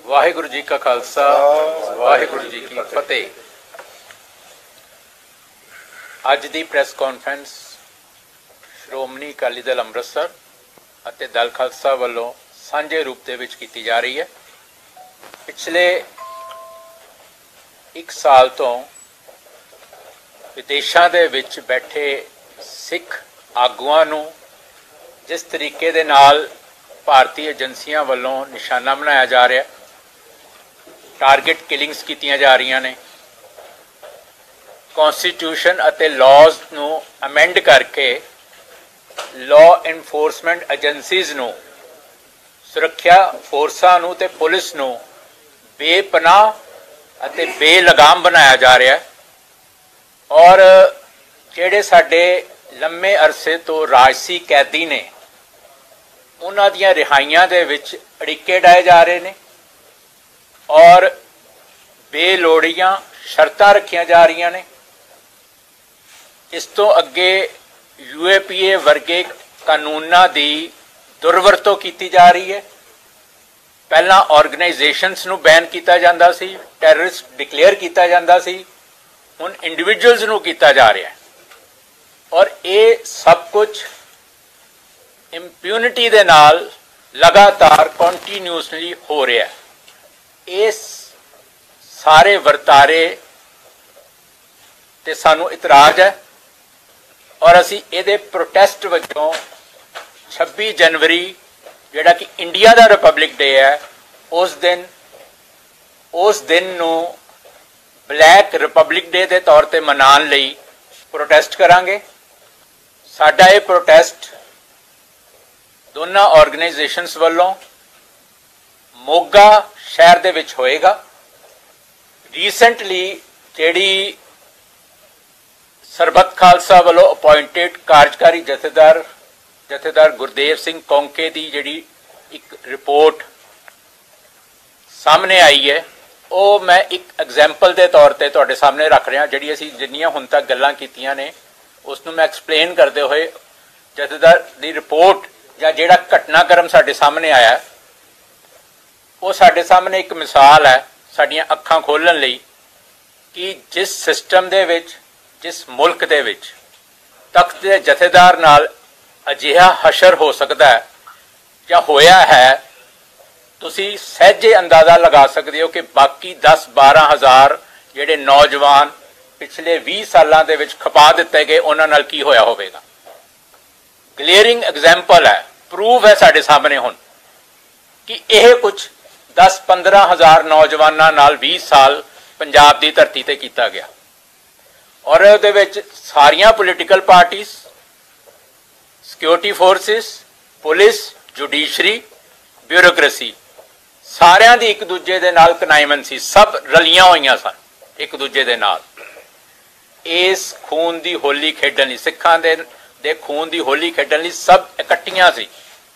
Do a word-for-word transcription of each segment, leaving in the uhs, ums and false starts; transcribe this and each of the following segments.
वाहिगुरु जी का खालसा वाहिगुरु जी की फतेह। अज की प्रैस कॉन्फ्रेंस श्रोमणी अकाली दल अमृतसर अते दल खालसा वालों सांझे रूप दे विच कीती जा रही है। पिछले एक साल तो विदेशों दे विच बैठे सिख आगुआं नूं जिस तरीके दे नाल भारतीय एजेंसियां वालों निशाना बनाया जा रहा है, टारगेट किलिंग्स कीतियां जा रही ने, कॉन्स्टिट्यूशन अते लॉज नूं अमेंड करके लॉ इनफोर्समेंट एजेंसीज़ नूं, सुरक्षा फोर्सां नूं ते पुलिस नूं बेपनाह अते बेलगाम बनाया जा रहा है। और जिहड़े साडे लंबे अरसे तो राजसी कैदी ने उन्हां दीयां रिहाइयां दे विच अड़िके डाए जा रहे ने और बेलोड़ियां शर्तां रखियां जा रही ने। इस तो अगे यू ए पी ए वर्गे कानूनां दी दुरवरतों की जा रही है। पहला ऑर्गेनाइजेशनस नूं बैन किया जाता सी, टैररिस्ट डिक्लेयर किया जाता सी, हुण इंडिविजुअल्स नूं किया जा रहा है। और ये सब कुछ इंप्यूनिटी दे नाल लगातार कॉन्टीन्यूसली हो रहा है। इस सारे वर्तारे ते सानू इतराज है और असी इहदे प्रोटेस्ट वजों छब्बी जनवरी जिहड़ा कि इंडिया दा रिपब्लिक डे है उस दिन उस दिन नू ब्लैक रिपब्लिक डे के तौर पर मनाने लई प्रोटेस्ट करांगे। साडा ये प्रोटेस्ट दोनों ऑर्गेनाइजेशनस वालों मोगा शहर दे विच होएगा। रीसेंटली जिहड़ी सरबत खालसा वालों अपॉइंटेड कार्यकारी जथेदार जथेदार गुरदेव सिंह कौंके की जिहड़ी एक रिपोर्ट सामने आई है, वो मैं एक एग्जाम्पल के तौर पर तुहाडे सामने रख रहा। जिहड़ी असीं जिन्नियां हुण तक गल्लां कीतियां ने उसनूं मैं एक्सप्लेन करते हुए जथेदार की रिपोर्ट या जिहड़ा घटनाक्रम साडे सामने आया वो साडे सामने एक मिसाल है साडियां अखां खोलण लई कि जिस सिस्टम दे विच जिस मुल्क दे विच तख्त दे जथेदार नाल अजिहा हशर हो सकता है या होया है, तुसी सहजे अंदाजा लगा सकते हो कि बाकी दस बारह हज़ार जिहड़े नौजवान पिछले भी सालों के विच खपा दिते गए उन्हां नाल की होया होवेगा। क्लीयरिंग एग्जाम्पल है, प्रूफ है साडे सामने हुण कि यह कुछ दस पंद्रह हज़ार नौजवानों नाल बीस साल पंजाब की धरती पर किया गया। और उहदे विच सारियां political parties, security forces, police, judiciary, bureaucracy सारियां दी एक दूजे दे नाल कनाइमन सी, सब रलियां होईयां सन एक दूजे दे नाल। इस खून की होली खेडण लई, सिखां दे दे खून की होली खेडण लई सब इकट्ठियां सी।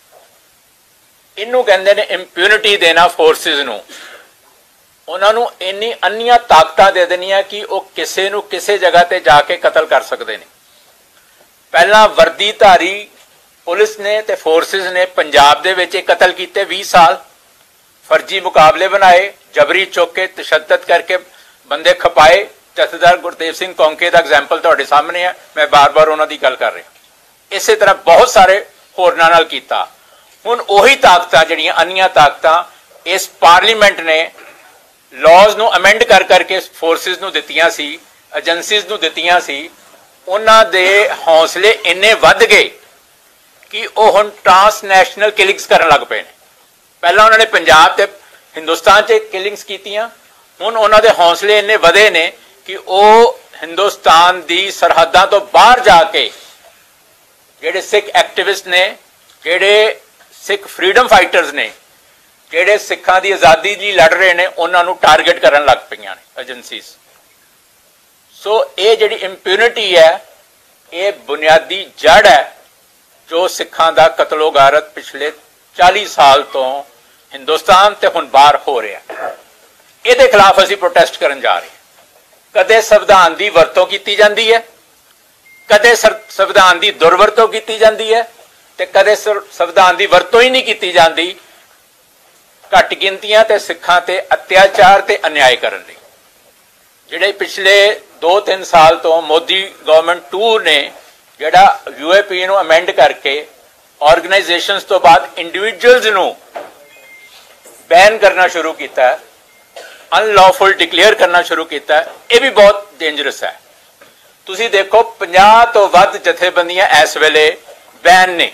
इनू कहंदे ने इंप्यूनिटी देना फोर्सिस नूं, उन्हां नूं इन्नी अन्नियां ताकतां दे देनियां कि वो किसी नूं किसी जगह ते जाके कतल कर सकते हैं। पहला वर्दीधारी पुलिस ने ते फोर्सिस ने पंजाब दे विच कतल किए, बीस साल फर्जी मुकाबले बनाए, जबरी चुक के तशद्दद करके बंदे खपाए। जथेदार गुरदेव सिंह कौंके का एग्जाम्पल तुहाडे सामने है, मैं बार बार उन्हां दी गल कर रहा। इस तरह बहुत सारे होरनां नाल कीता। हुण उही ताकतां जिहड़ियां अन्नियां ताकतां इस पार्लीमेंट ने लॉज नूं अमेंड कर करके फोर्सिस नूं दित्तियां सी, एजेंसीज़ नूं दित्तियां सी, उन्हां दे हौसले इन्ने वध गए कि वो हुण ट्रांसनैशनल किलिंग्स करन लग पे ने। पहलां उन्होंने पंजाब ते हिंदुस्तान च किलिंग्स कीतियां, हुण उन्हां दे हौसले इन्ने वधे ने कि वो हिंदुस्तान दी सरहदां तो बाहर जाके जिहड़े सिख एक्टिविस्ट ने, जिहड़े सिख फ्रीडम फाइटर्स ने, जिहड़े सिखां दी आज़ादी लई लड़ रहे ने, उन्हां नूं टारगेट करन लग पईयां ने एजेंसीज़। सो ये जिहड़ी इंप्यूनिटी है ये बुनियादी जड़ है जो सिखां दा कतलो गारत पिछले चालीस साल तो हिंदुस्तान ते हुण बाहर हो रहा है। इहदे खिलाफ असीं प्रोटेस्ट करन जा रहे हैं। कदे संविधान की वरतों की जाती है, कदे संविधान की दुरवरतों की जाती है, ते कदे संविधान की वरतों ही नहीं की जाती। घट गिनतियां ते सिखां ते अत्याचार ते अन्याय करन लई। जिहड़े पिछले दो तीन साल तो मोदी गवर्नमेंट टू ने जिहड़ा यूएपी नूं अमेंड करके ऑर्गेनाइजेशनस तो बाद इंडिविजुअल्स नूं बैन करना शुरू किया, अनलॉफुल डिक्लेयर करना शुरू किया, यह भी बहुत डेंजरस है। तुसीं देखो पचास तो वध जथेबंदियां इस वेले बैन ने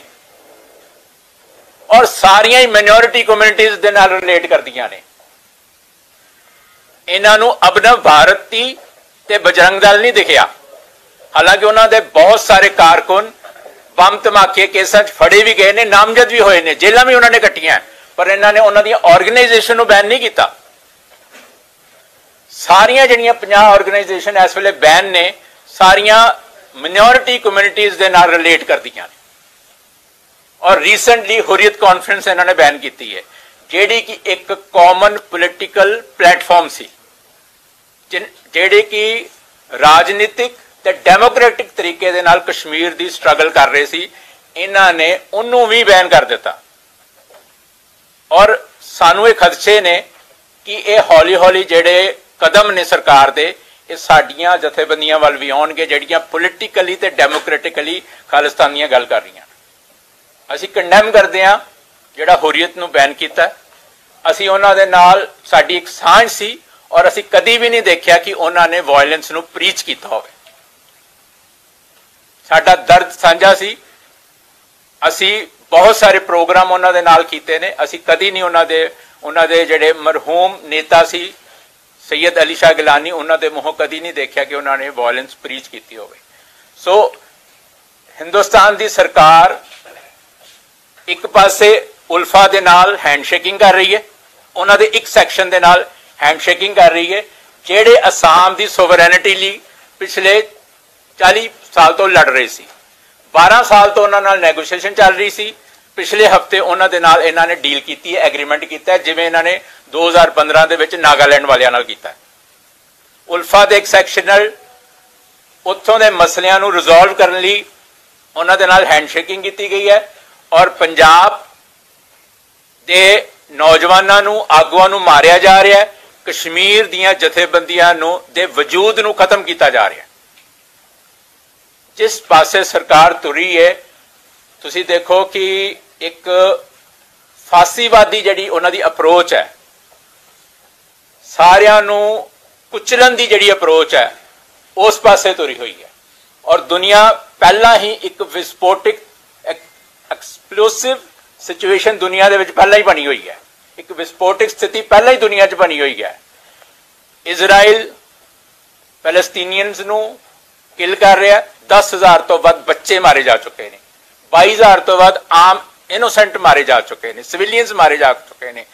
और सारियां ही माइनॉरिटी कम्यूनिटीज दे नाल रिलेट करदियां ने। इन्हां नूं अभिनव भारती ते बजरंग दल नहीं दिखिया, हालांकि उन्हां दे बहुत सारे कारकुन बम धमाके केसां च फड़े भी गए ने, नामजद भी होए ने, जेलां भी उन्होंने कट्टियां, पर इन्हां ने उन्हां दी ऑर्गेनाइजेशन नूं बैन नहीं किया। सारियां जिहड़ियां पचास ऑर्गेनाइजेशन इस वेले बैन ने सारियां माइनॉरिटी कम्यूनिटीज दे नाल रिलेट करदियां ने। और रीसेंटली हुर्रियत कॉन्फ्रेंस इन्होंने बैन की है, जिहड़ी कि एक कॉमन पोलिटिकल प्लेटफॉर्म सी, जिहड़ी कि राजनीतिक ते डेमोक्रेटिक तरीके दे नाल कश्मीर दी स्ट्रगल कर रहे सी, इन्हां ने उन्होंने भी बैन कर दिता। और सानू ये खदशे ने कि ये हौली हौली जिहड़े कदम ने सरकार दे, ये साडियां जथेबंदियां वल भी आउणगे जिहड़ियां पोलिटिकली ते डेमोक्रेटिकली खालिस्तान दीयां गल कर रहीआं। ਅਸੀਂ कंडेम करते हैं जिहड़ा हुर्रियत नूं बैन किया। असी उन्हां दे नाल साडी एक सांझ सी और असी कदी भी नहीं देखिया कि उन्हां ने वायलेंस नूं प्रीच किया होवे। साडा दर्द साझा सी, असी बहुत सारे प्रोग्राम उन्हां दे नाल कीते ने। असी कदी नहीं उन्हां दे उन्हां दे जिहड़े मरहूम नेता सी सैयद अली शाह गिलानी, उन्हां दे मूंहों कदी नहीं देखिया कि उन्हां ने वायलेंस प्रीच की होवे। सो हिंदुस्तान दी सरकार एक पासे उल्फा दे नाल हैंडशेकिंग कर रही है, उन्होंने एक सैक्शन दे नाल हैंडशेकिंग कर रही है, जेड़े असम की सोवरेनिटी लिए पिछले चालीस साल तो लड़ रहे सी, बारह साल तो उन्होंने नैगोशिएशन चल रही सी। पिछले हफ्ते उन्होंने नाल इन्हां ने डील की है, एग्रीमेंट किया है, जिवें इन्हां ने दो हज़ार पंद्रह दे विच नागालैंड वालियां नाल कीता है। उल्फा दे एक सैक्शन नाल उत्थों दे मसलियां नूं रिजोल्व करने लई उन्हां दे नाल हैंडशेकिंग की गई है और पंजाब दे नौजवानों नूं आगुआं नूं मारिया जा रहा है, कश्मीर दीयां जथेबंदियां नूं दे वजूद नूं खत्म किया जा रहा है। जिस पासे सरकार तुरी है, तुसीं देखो कि एक फासीवादी जिहड़ी उन्हां दी अप्रोच है, सारियां नूं कुचलन दी जिहड़ी अप्रोच है, उस पासे तुरी हुई है। और दुनिया पहला ही एक विस्फोटक एक्सप्लोसिव सिचुएशन दुनिया दे विच पहला ही बनी हुई है, एक विस्फोटक स्थिति पहला ही दुनिया च बनी हुई है। इजराइल पैलेस्तीनियंस नूं किल कर रहा है, दस हज़ार तो वध बच्चे मारे जा चुके हैं, बाई हज़ार तो वध आम इनोसेंट मारे जा चुके हैं, सिविलियंस मारे जा चुके हैं।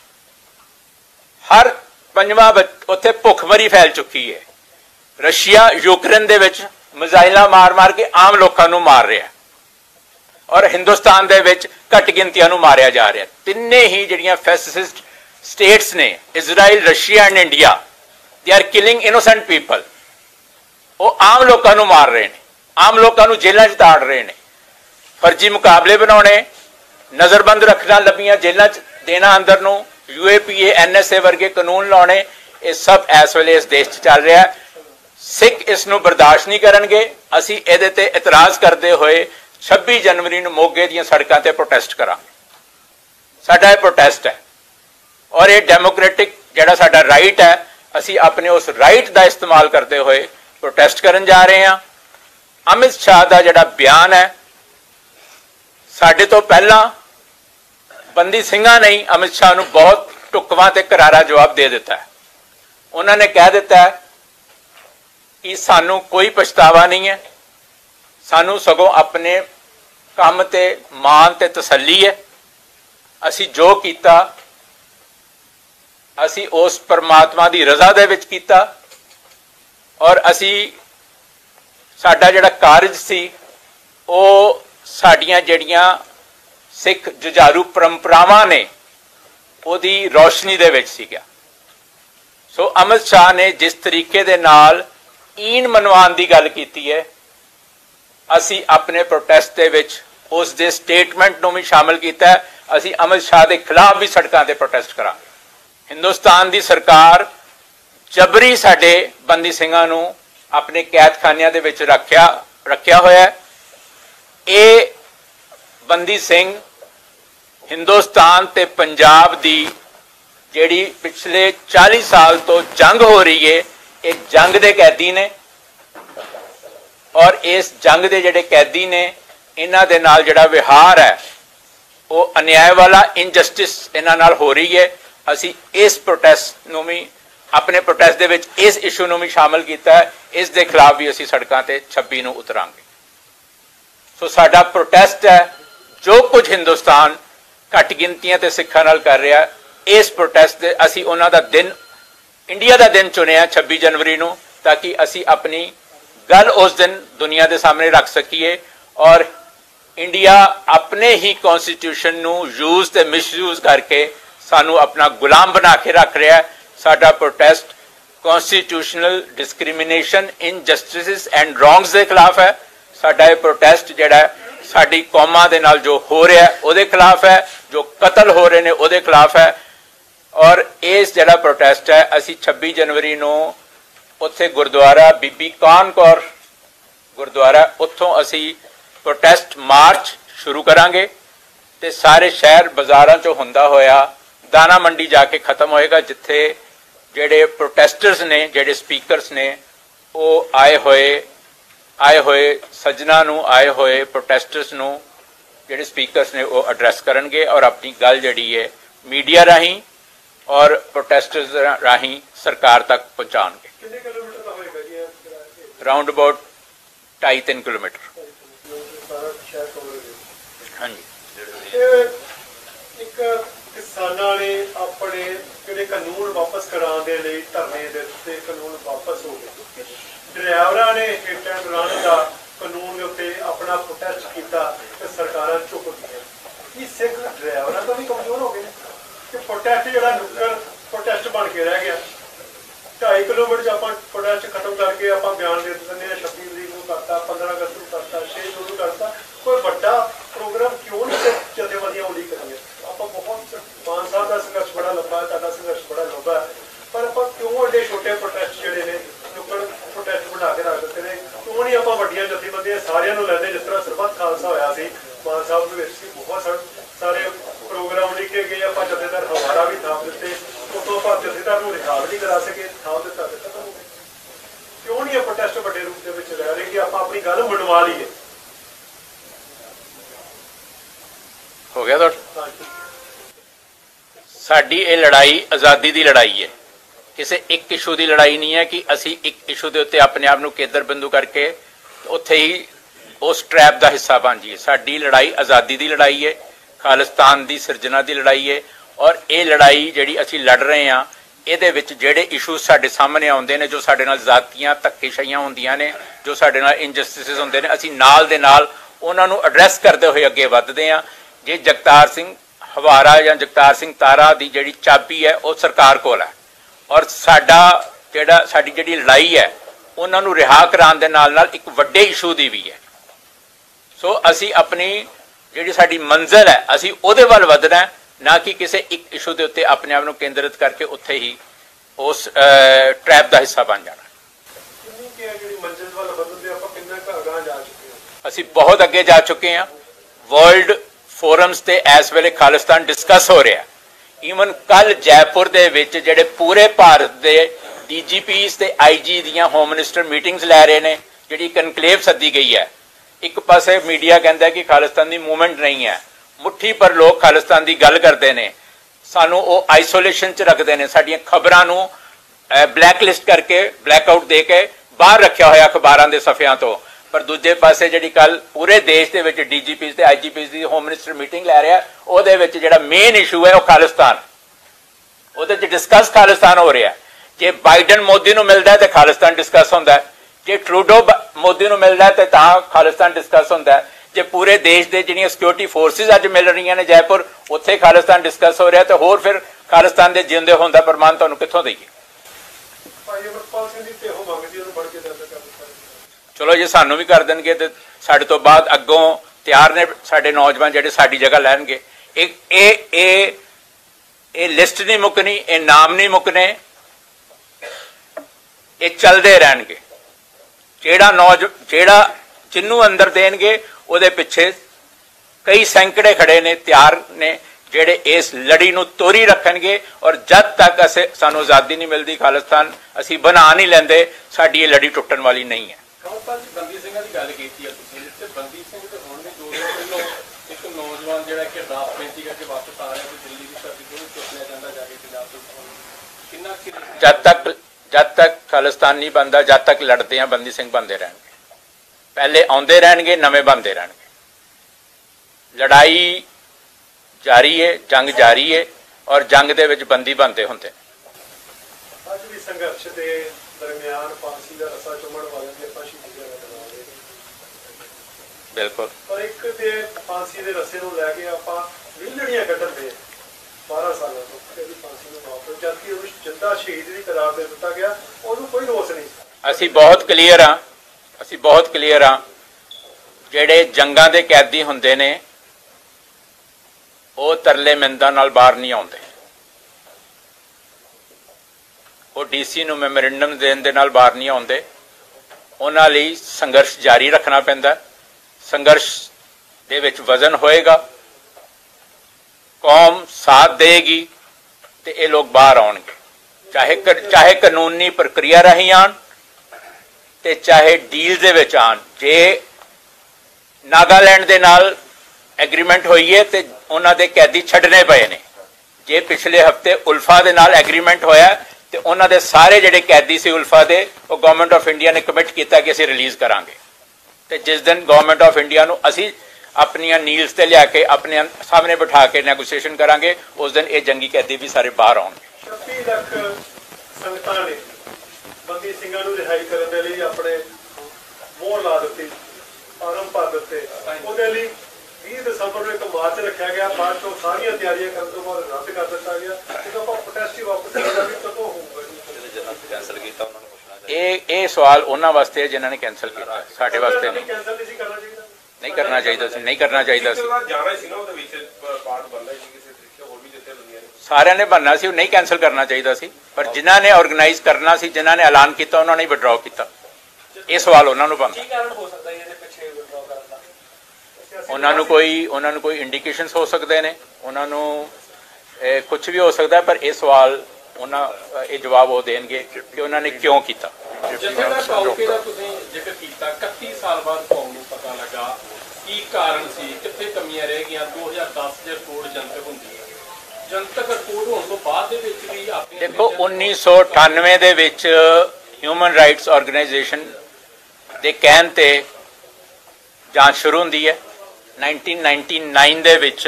हर पंजवां उत्थे भुखमरी फैल चुकी है। रशिया यूक्रेन दे विच मिसाइलां मार मार के आम लोगों नूं मार रहा है और हिंदुस्तान दे विच घट गिनतियां नूं मारिया जा रहा है। तिन्ने ही जिहड़ियां फैसिस्ट स्टेट्स ने, Israel, Russia and India, they are killing innocent people. वो आम लोगों नूं मार रहे हैं, आम लोगों नूं जेलों च ताड़ रहे हैं। फर्जी मुकाबले बनाने, नज़रबंद रखना, लंबियां जेलों च देना अंदर नूं, यूएपीए एन एस ए वर्गे कानून लाने, ये सब इस वेले इस देश च चल रहा है। सिख इस नूं बर्दाश्त नहीं करनगे। असीं इहदे ते इतराज करते हुए छब्बीस जनवरी नूं मोगे दीयां सड़कां ते प्रोटेस्ट करांगे। साडा यह प्रोटेस्ट है और ये डेमोक्रेटिक जिहड़ा साडा राइट है, असीं अपने उस राइट का इस्तेमाल करते हुए प्रोटेस्ट करन जा रहे हैं। अमित शाह का जिहड़ा बयान है, साडे तो पहला बंदी सिंघां ने अमित शाह नूं बहुत ढुकवां ते करारा जवाब दे दिता है। उन्होंने कह दिता है कि सानू कोई पछतावा नहीं है, सानू सगों अपने काम ते मान ते तसल्ली है। असी जो कीता असी उस परमात्मा की रजा दे विच कीता और असी साडा जिहड़ा कारज सी वो साडियां जिहड़ियां सिख जुझारू परंपरावां ने उहदी रोशनी दे विच सीगा। सो अमित शाह ने जिस तरीके दे नाल ईन मनवान की गल की है, असी अपने प्रोटेस्ट दे विच उस दे स्टेटमेंट नूं भी शामिल किया है। ਅਸੀਂ ਅਮਿਤ ਸ਼ਾਹ ਦੇ ਖਿਲਾਫ ਵੀ ਸੜਕਾਂ ਤੇ ਪ੍ਰੋਟੈਸਟ ਕਰਾਂਗੇ। ਹਿੰਦੁਸਤਾਨ ਦੀ ਸਰਕਾਰ ਜਬਰੀ ਸਾਡੇ ਬੰਦੀ ਸਿੰਘਾਂ ਨੂੰ ਆਪਣੇ ਕੈਦਖਾਨਿਆਂ ਦੇ ਵਿੱਚ ਰੱਖਿਆ ਰੱਖਿਆ ਹੋਇਆ ਹੈ। ਇਹ ਬੰਦੀ ਸਿੰਘ ਹਿੰਦੁਸਤਾਨ ਤੇ ਪੰਜਾਬ ਦੀ ਜਿਹੜੀ ਪਿਛਲੇ ਚਾਲੀ ਸਾਲ ਤੋਂ ਜੰਗ ਹੋ ਰਹੀ ਹੈ, ਇਹ ਜੰਗ ਦੇ ਕੈਦੀ ਨੇ ਔਰ ਇਸ ਜੰਗ ਦੇ ਜਿਹੜੇ ਕੈਦੀ ਨੇ ਇਹਨਾਂ ਦੇ ਨਾਲ ਜਿਹੜਾ ਵਿਹਾਰ ਹੈ ਉਹ ਅਨਿਆਏ ਵਾਲਾ, ਇਨਜਸਟਿਸ ਇਹਨਾਂ ਨਾਲ ਹੋ ਰਹੀ ਹੈ। ਅਸੀਂ ਇਸ ਪ੍ਰੋਟੈਸਟ ਨੂੰ ਵੀ ਆਪਣੇ ਪ੍ਰੋਟੈਸਟ ਦੇ ਵਿੱਚ ਇਸ ਇਸ਼ੂ ਨੂੰ ਵੀ ਸ਼ਾਮਲ ਕੀਤਾ ਹੈ। ਇਸ ਦੇ ਖਿਲਾਫ ਵੀ ਅਸੀਂ ਸੜਕਾਂ ਤੇ ਛੱਬੀ ਨੂੰ ਉਤਰਾਂਗੇ। ਸੋ ਸਾਡਾ ਪ੍ਰੋਟੈਸਟ ਹੈ ਜੋ ਕੁਝ ਹਿੰਦੁਸਤਾਨ ਘੱਟ ਗਿਣਤੀਆਂ ਤੇ ਸਿੱਖਾਂ ਨਾਲ ਕਰ ਰਿਹਾ, ਇਸ ਪ੍ਰੋਟੈਸਟ ਦੇ ਅਸੀਂ ਉਹਨਾਂ ਦਾ ਦਿਨ ਇੰਡੀਆ ਦਾ ਦਿਨ ਚੁਣਿਆ ਛੱਬੀ ਜਨਵਰੀ ਨੂੰ, ਤਾਂ ਕਿ ਅਸੀਂ ਆਪਣੀ ਗੱਲ ਉਸ ਦਿਨ ਦੁਨੀਆ ਦੇ ਸਾਹਮਣੇ ਰੱਖ ਸਕੀਏ। ਔਰ ਇੰਡੀਆ ਆਪਣੇ ਹੀ ਕਨਸਟੀਟਿਊਸ਼ਨ ਨੂੰ ਯੂਜ਼ ਤੇ ਮਿਸਯੂਜ਼ ਕਰਕੇ ਸਾਨੂੰ ਆਪਣਾ ਗੁਲਾਮ ਬਣਾ ਕੇ ਰੱਖ ਰਿਹਾ। ਸਾਡਾ protest constitutional discrimination, injustices and wrongs ਦੇ ਖਿਲਾਫ ਹੈ। ਸਾਡਾ ਇਹ ਪ੍ਰੋਟੈਸਟ ਜਿਹੜਾ ਸਾਡੀ ਕੌਮਾਂ ਦੇ ਨਾਲ ਜੋ ਹੋ ਰਿਹਾ ਉਹਦੇ ਖਿਲਾਫ ਹੈ, ਜੋ ਕਤਲ ਹੋ ਰਹੇ ਨੇ ਉਹਦੇ ਖਿਲਾਫ ਹੈ। ਔਰ ਇਸ ਜਿਹੜਾ ਪ੍ਰੋਟੈਸਟ ਹੈ ਅਸੀਂ ਛੱਬੀ ਜਨਵਰੀ ਨੂੰ ਉੱਥੇ ਗੁਰਦੁਆਰਾ ਬੀਬੀ ਕਾਨ ਕੌਰ ਗੁਰਦੁਆਰਾ, ਉੱਥੋਂ ਅਸੀਂ ਪ੍ਰੋਟੈਸਟ ਮਾਰਚ ਸ਼ੁਰੂ ਕਰਾਂਗੇ ਤੇ ਸਾਰੇ ਸ਼ਹਿਰ ਬਾਜ਼ਾਰਾਂ 'ਚੋਂ ਹੁੰਦਾ ਹੋਇਆ ਦਾਣਾ ਮੰਡੀ ਜਾ ਕੇ ਖਤਮ ਹੋਏਗਾ, ਜਿੱਥੇ ਜਿਹੜੇ ਪ੍ਰੋਟੈਸਟਰਸ ਨੇ, ਜਿਹੜੇ ਸਪੀਕਰਸ ਨੇ, ਉਹ ਆਏ ਹੋਏ ਆਏ ਹੋਏ ਸੱਜਣਾ ਨੂੰ, ਆਏ ਹੋਏ ਪ੍ਰੋਟੈਸਟਰਸ ਨੂੰ ਜਿਹੜੇ ਸਪੀਕਰਸ ਨੇ ਉਹ ਐਡਰੈਸ ਕਰਨਗੇ ਔਰ ਆਪਣੀ ਗੱਲ ਜਿਹੜੀ ਹੈ ਮੀਡੀਆ ਰਾਹੀਂ ਔਰ ਪ੍ਰੋਟੈਸਟਰਸ ਰਾਹੀਂ ਸਰਕਾਰ ਤੱਕ ਪਹੁੰਚਾਉਣਗੇ। ਕਿੰਨੇ ਕਿਲੋਮੀਟਰ ਦਾ ਹੋਏਗਾ ਜੀ? ਰਾਉਂਡ ਅਬਾਊਟ ਢਾਈ ਤਿੰਨ ਕਿਲੋਮੀਟਰ। ਹਾਂਜੀ। ਇੱਕ ਕਿਸਾਨਾਂ ਨੇ ਆਪਣੇ ਜਿਹੜੇ ਕਾਨੂੰਨ ਵਾਪਸ ਕਰਾਉਣ ਦੇ ਲਈ ਧਰਨੇ ਦੇ ਉੱਤੇ ਕਾਨੂੰਨ ਵਾਪਸ ਹੋ ਗਏ। ਡਰਾਈਵਰਾਂ ਨੇ ਹਿੱਟ ਐਂਡ ਰਨ ਦਾ ਕਾਨੂੰਨ ਦੇ ਉੱਤੇ ਆਪਣਾ ਪ੍ਰੋਟੈਸਟ ਕੀਤਾ ਤੇ ਸਰਕਾਰਾਂ ਚੁੱਪ ਗਈਆਂ। ਕੀ ਸਿੱਖ ਡਰਾਈਵਰਾਂ ਤੋਂ ਵੀ ਕਮਜ਼ੋਰ ਹੋ ਗਏ ਨੇ ਕਿ ਪ੍ਰੋਟੈਸਟ ਜਿਹੜਾ ਨੁੱਕਰ ਪ੍ਰੋਟੈਸਟ ਬਣ ਕੇ ਰਹਿ ਗਿਆ? ਢਾਈ ਕਿਲੋਮੀਟਰ 'ਚ ਆਪਾਂ ਪ੍ਰੋਟੈਸਟ ਖਤਮ ਕਰਕੇ ਆਪਾਂ ਬਿਆਨ ਦੇ ਦਿੰਦੇ ਹਾਂ, ਛੱਬੀ ਤਰੀਕ ਨੂੰ ਕਰਤਾ, ਪੰਦਰਾਂ ਅਗਸਤ ਨੂੰ ਕਰਤਾ, ਛੇ ਜੂਨ ਨੂੰ ਕਰਤਾ। ਕੋਈ ਵੱਡਾ ਪ੍ਰੋਗਰਾਮ ਕਿਉਂ ਨਹੀਂ ਜਥੇਬੰਦੀਆਂ ਉਲੀਕ ਕਰੀਆਂ? ਆਪਾਂ ਬਹੁਤ ਮਾਨ ਸਾਹਿਬ ਦਾ ਸੰਘਰਸ਼ ਬੜਾ ਲੰਬਾ, ਤੁਹਾਡਾ ਸੰਘਰਸ਼ ਬੜਾ ਲੰਬਾ, ਪਰ ਆਪਾਂ ਕਿਉਂ ਐਡੇ ਛੋਟੇ ਪ੍ਰੋਟੈਸਟ ਜਿਹੜੇ ਨੇ ਨੁੱਕੜ ਪ੍ਰੋਟੈਸਟ ਬਣਾ ਕੇ ਰੱਖ ਦਿੱਤੇ ਨੇ? ਕਿਉਂ ਨਹੀਂ ਆਪਾਂ ਵੱਡੀਆਂ ਜਥੇਬੰਦੀਆਂ ਸਾਰਿਆਂ ਨੂੰ ਲੈਂਦੇ? ਜਿਸ ਤਰ੍ਹਾਂ ਸਰਬੱਤ ਖਾਲਸਾ ਹੋਇਆ ਸੀ, ਮਾਨ ਸਾਹਿਬ ਦੇ ਵਿੱਚ ਸੀ, ਬਹੁਤ ਸਾਰੇ ਪ੍ਰੋਗਰਾਮ ਲਿਖੇ ਗਏ, ਆਪਾਂ ਜਥੇਦਾਰ ਹਵਾਰਾ ਵੀ ਥਾਪ ਦਿੱਤੇ, ਉਤੋਂ ਆਪਾਂ ਜਥੇਦਾਰ ਨੂੰ ਰਿਹਾਵ ਨਹੀਂ ਕਰਾ ਸਕੇ, ਥਾਪ ਦਿੱਤਾ ਤੇ ਖਤਮ ਹੋ ਗਿਆ। ਕਿਉਂ ਨਹੀਂ ਇਹ ਪ੍ਰੋਟੈਸਟ ਵੱਡੇ ਰੂਪ ਦੇ ਵਿੱਚ ਲੈ ਰਹੇ ਕਿ ਆਪਾਂ ਆਪਣੀ ਗੱਲ ਮਨਵਾ ਲਈਏ? ਹੋ ਗਿਆ ਤੁਹਾਡਾ? ਸਾਡੀ ਇਹ ਲੜਾਈ ਆਜ਼ਾਦੀ ਦੀ ਲੜਾਈ ਹੈ, ਕਿਸੇ ਇੱਕ ਇਸ਼ੂ ਦੀ ਲੜਾਈ ਨਹੀਂ ਹੈ ਕਿ ਅਸੀਂ ਇੱਕ ਇਸ਼ੂ ਦੇ ਉੱਤੇ ਆਪਣੇ ਆਪ ਨੂੰ ਕੇਂਦਰ ਬਿੰਦੂ ਕਰਕੇ ਉੱਥੇ ਹੀ ਉਸ ਟਰੈਪ ਦਾ ਹਿੱਸਾ ਬਣ ਜਾਈਏ। ਸਾਡੀ ਲੜਾਈ ਆਜ਼ਾਦੀ ਦੀ ਲੜਾਈ ਹੈ, ਖਾਲਿਸਤਾਨ ਦੀ ਸਿਰਜਣਾ ਦੀ ਲੜਾਈ ਹੈ। ਔਰ ਇਹ ਲੜਾਈ ਜਿਹੜੀ ਅਸੀਂ ਲੜ ਰਹੇ ਹਾਂ, ਇਹਦੇ ਵਿੱਚ ਜਿਹੜੇ ਇਸ਼ੂ ਸਾਡੇ ਸਾਹਮਣੇ ਆਉਂਦੇ ਨੇ, ਜੋ ਸਾਡੇ ਨਾਲ ਜ਼ਾਤੀਆਂ ਧੱਕੇਸ਼ਾਹੀਆਂ ਹੁੰਦੀਆਂ ਨੇ, ਜੋ ਸਾਡੇ ਨਾਲ ਇਨਜਸਟਿਸਿਸ ਹੁੰਦੇ ਨੇ, ਅਸੀਂ ਨਾਲ ਦੇ ਨਾਲ ਉਹਨਾਂ ਨੂੰ ਐਡਰੈਸ ਕਰਦੇ ਹੋਏ ਅੱਗੇ ਵੱਧਦੇ ਹਾਂ। ਜੇ ਜਗਤਾਰ ਸਿੰਘ ਹਵਾਰਾ ਜਾਂ ਜਗਤਾਰ ਸਿੰਘ ਤਾਰਾ ਦੀ ਜਿਹੜੀ ਚਾਬੀ ਹੈ ਉਹ ਸਰਕਾਰ ਕੋਲ ਹੈ, ਔਰ ਸਾਡਾ ਜਿਹੜਾ ਸਾਡੀ ਜਿਹੜੀ ਲੜਾਈ ਹੈ ਉਹਨਾਂ ਨੂੰ ਰਿਹਾ ਕਰਾਉਣ ਦੇ ਨਾਲ ਨਾਲ ਇੱਕ ਵੱਡੇ ਇਸ਼ੂ ਦੀ ਵੀ ਹੈ। ਸੋ ਅਸੀਂ ਆਪਣੀ ਜਿਹੜੀ ਸਾਡੀ ਮੰਜ਼ਿਲ ਹੈ ਅਸੀਂ ਉਹਦੇ ਵੱਲ ਵਧਣਾ, ਨਾ ਕਿ ਕਿਸੇ ਇੱਕ ਇਸ਼ੂ ਦੇ ਉੱਤੇ ਆਪਣੇ ਆਪ ਨੂੰ ਕੇਂਦਰਿਤ ਕਰਕੇ ਉੱਥੇ ਹੀ ਉਸ ਟਰੈਪ ਦਾ ਹਿੱਸਾ ਬਣ ਜਾਣਾ। ਅਸੀਂ ਬਹੁਤ ਅੱਗੇ ਜਾ ਚੁੱਕੇ ਹਾਂ। ਵਰਲਡ ਫੋਰਮਸ ਤੇ ਇਸ ਵੇਲੇ ਖਾਲਿਸਤਾਨ ਡਿਸਕਸ ਹੋ ਰਿਹਾ। ਈਵਨ ਕੱਲ ਜੈਪੁਰ ਦੇ ਵਿੱਚ ਜਿਹੜੇ ਪੂਰੇ ਭਾਰਤ ਦੇ ਡੀ ਜੀ ਪੀਸ ਤੇ ਆਈ ਜੀ ਦੀਆਂ ਹੋਮ ਮਿਨਿਸਟਰ ਮੀਟਿੰਗਸ ਲੈ ਰਹੇ ਨੇ, ਜਿਹੜੀ ਕਨਕਲੇਵ ਸੱਦੀ ਗਈ ਹੈ। ਇੱਕ ਪਾਸੇ ਮੀਡੀਆ ਕਹਿੰਦਾ ਕਿ ਖਾਲਿਸਤਾਨ ਦੀ ਮੂਵਮੈਂਟ ਨਹੀਂ ਹੈ, ਮੁੱਠੀ ਪਰ ਲੋਕ ਖਾਲਿਸਤਾਨ ਦੀ ਗੱਲ ਕਰਦੇ ਨੇ, ਸਾਨੂੰ ਉਹ ਆਈਸੋਲੇਸ਼ਨ 'ਚ ਰੱਖਦੇ ਨੇ, ਸਾਡੀਆਂ ਖਬਰਾਂ ਨੂੰ ਬਲੈਕ ਲਿਸਟ ਕਰਕੇ, ਬਲੈਕਆਊਟ ਦੇ ਕੇ ਬਾਹਰ ਰੱਖਿਆ ਹੋਇਆ ਅਖਬਾਰਾਂ ਦੇ ਸਫ਼ਿਆਂ ਤੋਂ। ਪਰ ਦੂਜੇ ਪਾਸੇ ਜਿਹੜੀ ਕੱਲ ਪੂਰੇ ਦੇਸ਼ ਦੇ ਵਿੱਚ ਡੀ ਜੀ ਪੀਸ ਤੇ ਆਈ ਜੀ ਪੀਸ ਦੀ ਹੋਮ ਮਿਨਿਸਟਰ ਮੀਟਿੰਗ ਲੈ ਰਿਹਾ, ਉਹਦੇ ਵਿੱਚ ਜਿਹੜਾ ਮੇਨ ਇਸ਼ੂ ਹੈ ਉਹ ਖਾਲਿਸਤਾਨ, ਉਹਦੇ 'ਚ ਡਿਸਕਸ ਖਾਲਿਸਤਾਨ ਹੋ ਰਿਹਾ। ਜੇ ਬਾਈਡਨ ਮੋਦੀ ਨੂੰ ਮਿਲਦਾ ਤੇ ਖਾਲਿਸਤਾਨ ਡਿਸਕਸ ਹੁੰਦਾ, ਜੇ ਟਰੂਡੋ ਮੋਦੀ ਨੂੰ ਮਿਲਦਾ ਤੇ ਤਾਂ ਖਾਲਿਸਤਾਨ ਡਿਸਕਸ ਹੁੰਦਾ। ਜੇ ਪੂਰੇ ਦੇਸ਼ ਦੇ ਜਿਹੜੀਆਂ ਸਿਕਿਉਰਿਟੀ ਫੋਰਸਿਸ ਅੱਜ ਮਿਲ ਰਹੀਆਂ ਨੇ ਜੈਪੁਰ, ਉੱਥੇ ਖਾਲਿਸਤਾਨ ਡਿਸਕਸ ਹੋ ਰਿਹਾ, ਤੇ ਹੋਰ ਫਿਰ ਖਾਲਿਸਤਾਨ ਦੇ ਜਿਉਂਦੇ ਹੋਣ ਦਾ ਪ੍ਰਮਾਣ ਤੁਹਾਨੂੰ ਕਿੱਥੋਂ ਦੇਈਏ? ਚਲੋ ਜੇ ਸਾਨੂੰ ਵੀ ਕਰ ਦੇਣਗੇ ਤੇ ਸਾਡੇ ਤੋਂ ਬਾਅਦ ਅੱਗੋਂ ਤਿਆਰ ਨੇ ਸਾਡੇ ਨੌਜਵਾਨ ਜਿਹੜੇ ਸਾਡੀ ਜਗ੍ਹਾ ਲੈਣਗੇ। एक ए, ए, ए लिस्ट नहीं मुकनी, ये नाम नहीं मुकने, ये चलते रहणगे। जेड़ा नौज जेड़ा जिन्नू अंदर देणगे उहदे पिछे कई सैकड़े खड़े ने, तैयार ने, जेड़े इस लड़ी नू तोरी रखणगे। और जद तक असे सानू आज़ादी नहीं मिलती, खालिस्तान असी बना नहीं लेंदे, साडी ये लड़ी टुटण वाली नहीं है। बंदी सिंह की गल की बंदी सिंह तो हुण भी दो दिन पहलों एक नौजवान जिहड़ा कि ड्राफ्ट बेनती करके वापस आ रहा है दिल्ली की धरती को चुक लिया जाता जाके पंजाब तो कितना जब तक जब तक खालिस्तान नहीं बनता, जब तक लड़ते हैं बंदी सिंह बनते रहेंगे। पहले आउंदे रहणगे, नवे बनते रहणगे। लड़ाई जारी है, जंग जारी है और जंग दे विच बंदी बनते होंदे। अज भी संघर्ष के दरमियान फांसी का रस्सा चुमण वाले की फांसी बिल्कुल, पर एक ते फांसी के रस्से नूं लैके आपां विलड़ियां कड्ढण दे बारह सालों तो कभी फांसी नूं वापस जबकि उस जिंदा शहीद भी करार दे दिता गया, उहनूं कोई रोस नहीं। असी बहुत क्लीयर हाँ, असी बहुत क्लीयर हाँ, जेड़े जंगां दे कैदी हुंदे ने वो तरले मिंदा नाल बाहर नहीं आउंदे, वो डीसी नूं मैमोरेंडम देण दे नाल बाहर नहीं आउंदे। उन्हां लई संघर्ष जारी रखना पैंदा। संघर्ष दे विच वजन होएगा, कौम साथ देगी ते ये लोग बाहर आउणगे, चाहे चाहे कानूनी प्रक्रिया राही आण ते चाहे डील दे विच आण। जे नागालैंड दे नाल एग्रीमेंट होई है ते उन्हां दे कैदी छड्डने पए ने। जे पिछले हफ्ते उल्फा दे नाल एग्रीमेंट होया ते उन्हां दे सारे जिहड़े कैदी सी उल्फा दे, वो गवर्नमेंट ऑफ इंडिया ने कमिट किया कि असीं रिलीज़ करांगे। ते जिस दिन गवर्नमेंट ऑफ इंडिया नूं असीं अपनियां नील्स ते लिया के अपने सामने बिठा के नैगोशिएशन करांगे, उस दिन ये जंगी कैदी भी सारे बाहर आउणगे। छब्बी लख संगतां ने बंदी ਸਿੰਘਾਂ ਨੂੰ रिहाई ਕਰਨ ਦੇ ਲਈ ਆਪਣੇ ਮੋਹਰ ਲਾ ਦਿੱਤੀ, ਫਾਰਮ ਭਰ ਦਿੱਤੇ। ਉਹਦੇ ਲਈ बीस ਦਸੰਬਰ ਨੂੰ ਇੱਕ ਮਾਰਚ ਰੱਖਿਆ ਗਿਆ, ਬਾਅਦ ਤੋਂ ਸਾਰੀਆਂ ਤਿਆਰੀਆਂ ਕਰਨ ਤੋਂ ਬਾਅਦ ਰੱਦ ਕਰ ਦਿੱਤਾ ਗਿਆ। ਜਦੋਂ ਆਪਾਂ ਪ੍ਰੋਟੈਸਟ ਹੀ ਵਾਪਸ ਲੈਣਾ ਵੀ ਕਦੋਂ ਹੋਊਗਾ ਜੀ? ਕੈਂਸਲ ਕੀਤਾ ਉਹਨਾਂ ਨੂੰ ਪੁੱਛਣਾ ਇਹ ਇਹ ਸਵਾਲ ਉਹਨਾਂ ਵਾਸਤੇ ਹੈ ਜਿਨ੍ਹਾਂ ਨੇ ਕੈਂਸਲ ਕੀਤਾ, ਸਾਡੇ ਵਾਸਤੇ ਨਹੀਂ। ਕੈਂਸਲ ਨਹੀਂ ਸੀ ਕਰਨਾ ਚਾਹੀਦਾ, ਨਹੀਂ ਕਰਨਾ ਚਾਹੀਦਾ ਸੀ, ਨਹੀਂ ਕਰਨਾ ਚਾਹੀਦਾ ਸੀ। ਜਾਣਾ ਸੀ ਨਾ ਉਹਦੇ ਵਿੱਚ ਪਾਰਟ ਬਣਦਾ ਸੀ ਕਿਸੇ ਤਰੀਕੇ, ਹੋਰ ਵੀ ਜਿੱਥੇ ਦੁਨੀਆ ਨੇ ਸਾਰਿਆਂ ਨੇ ਬਣਨਾ ਸੀ, ਉਹ ਨਹੀਂ ਕੈਂਸਲ ਕਰਨਾ ਚਾਹੀਦਾ ਸੀ। ਪਰ ਜਿਨ੍ਹਾਂ ਨੇ ਆਰਗੇਨਾਈਜ਼ ਕਰਨਾ ਸੀ, ਜਿਨ੍ਹਾਂ ਨੇ ਐਲਾਨ ਕੀਤਾ, ਉਹਨਾਂ ਨੇ ਵਿਡਰਾਅ ਕੀਤਾ। ਇਹ ਸਵਾਲ ਉਹਨਾਂ ਨੂੰ ਬਣਦਾ। ਕੀ ਕਾਰਨ ਹੋ ਸਕਦਾ ਇਹਦੇ ਪਿੱਛੇ ਵਿਡਰਾਅ ਕਰਨ ਦਾ? ਉਹਨਾਂ ਨੂੰ ਕੋਈ ਉਹਨਾਂ ਨੂੰ ਕੋਈ ਇੰਡੀਕੇਸ਼ਨਸ ਹੋ ਸਕਦੇ ਨੇ, ਉਹਨਾਂ ਨੂੰ ਕੁਝ ਵੀ ਹੋ ਸਕਦਾ, ਪਰ ਇਹ ਸਵਾਲ ਉਹਨਾਂ ਇਹ ਜਵਾਬ ਉਹ ਦੇਣਗੇ ਕਿ ਉਹਨਾਂ ਨੇ ਕਿਉਂ ਕੀਤਾ। ਜਥੇਦਾਰ ਕਾਊਕੇ ਦਾ ਤੁਸੀਂ ਜ਼ਿਕਰ ਕੀਤਾ, ਇਕੱਤੀ ਸਾਲ ਬਾਅਦ ਕੌਮ ਨੂੰ ਪਤਾ ਲੱਗਾ ਕੀ ਕਾਰਨ ਸੀ, ਕਿੱਥੇ ਕਮੀਆਂ ਰਹਿ ਗਈਆਂ। ਦੋ ਹਜ਼ਾਰ ਦਸ ਚ ਰਿਪੋਰਟ ਜਨਤਕ ਹੁੰਦੀ ਹੈ, ਜਨਤਕ ਰਿਪੋਰਟ ਹੋਣ ਤੋਂ ਬਾਅਦ ਦੇ ਵਿੱਚ ਵੀ ਆਪਣੀ ਦੇਖੋ ਉੱਨੀ ਸੌ ਅਠਾਨਵੇਂ ਦੇ ਵਿੱਚ ਹਿਊਮਨ ਰਾਈਟਸ ਆਰਗੇਨਾਈਜੇਸ਼ਨ ਦੇ ਕਹਿਣ ਤੇ ਜਾਂਚ ਸ਼ੁਰੂ ਹੁੰਦੀ ਹੈ। नाइनटीन नाइनटी नाइन ਦੇ ਵਿੱਚ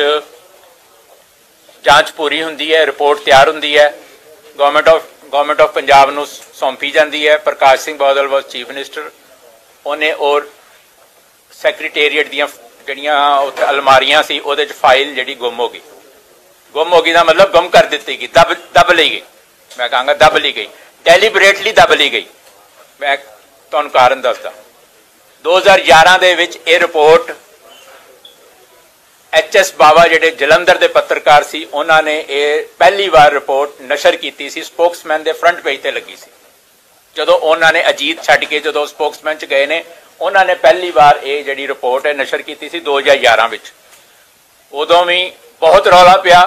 ਜਾਂਚ ਪੂਰੀ ਹੁੰਦੀ ਹੈ, ਰਿਪੋਰਟ ਤਿਆਰ ਹੁੰਦੀ ਹੈ, government of government of Punjab ਨੂੰ ਸੌਂਪੀ ਜਾਂਦੀ ਹੈ। Prakash Singh Badal was chief minister, ਉਹਨੇ ਔਰ ਸੈਕਟਰੀਏਟ ਦੀਆਂ ਜਿਹੜੀਆਂ ਉੱਥੇ ਅਲਮਾਰੀਆਂ ਸੀ ਉਹਦੇ 'ਚ ਫਾਈਲ ਜਿਹੜੀ ਗੁੰਮ ਹੋ ਗਈ। ਗੁੰਮ ਹੋ ਗਈ ਦਾ ਮਤਲਬ ਗੁੰਮ ਕਰ ਦਿੱਤੀ ਗਈ, ਦਬ ਦਬ ਲਈ ਗਈ। ਮੈਂ ਕਹਾਂਗਾ ਦਬ ਲਈ ਗਈ, ਡੈਲੀਬਰੇਟਲੀ ਦਬ ਲਈ ਗਈ। ਮੈਂ ਤੁਹਾਨੂੰ ਕਾਰਨ ਦੱਸਦਾ। ਦੋ ਹਜ਼ਾਰ ਗਿਆਰਾਂ ਦੇ ਵਿੱਚ ਇਹ ਰਿਪੋਰਟ एच एस बावा ਜਿਹੜੇ ਜਲੰਧਰ ਦੇ ਪੱਤਰਕਾਰ ਸੀ, ਉਹਨਾਂ ਨੇ ਇਹ ਪਹਿਲੀ ਵਾਰ ਰਿਪੋਰਟ ਨਸ਼ਰ ਕੀਤੀ ਸੀ। ਸਪੋਕਸਮੈਨ ਦੇ ਫਰੰਟ ਪੇਜ ਤੇ ਲੱਗੀ ਸੀ। ਜਦੋਂ ਉਹਨਾਂ ਨੇ ਅਜੀਤ ਛੱਡ ਕੇ ਜਦੋਂ ਸਪੋਕਸਮੈਨ 'ਚ ਗਏ ਨੇ, ਉਹਨਾਂ ਨੇ ਪਹਿਲੀ ਵਾਰ ਇਹ ਜਿਹੜੀ ਰਿਪੋਰਟ ਹੈ ਨਸ਼ਰ ਕੀਤੀ ਸੀ ਦੋ ਹਜ਼ਾਰ ਗਿਆਰਾਂ ਵਿੱਚ। ਉਦੋਂ ਵੀ ਬਹੁਤ ਰੌਲਾ ਪਿਆ,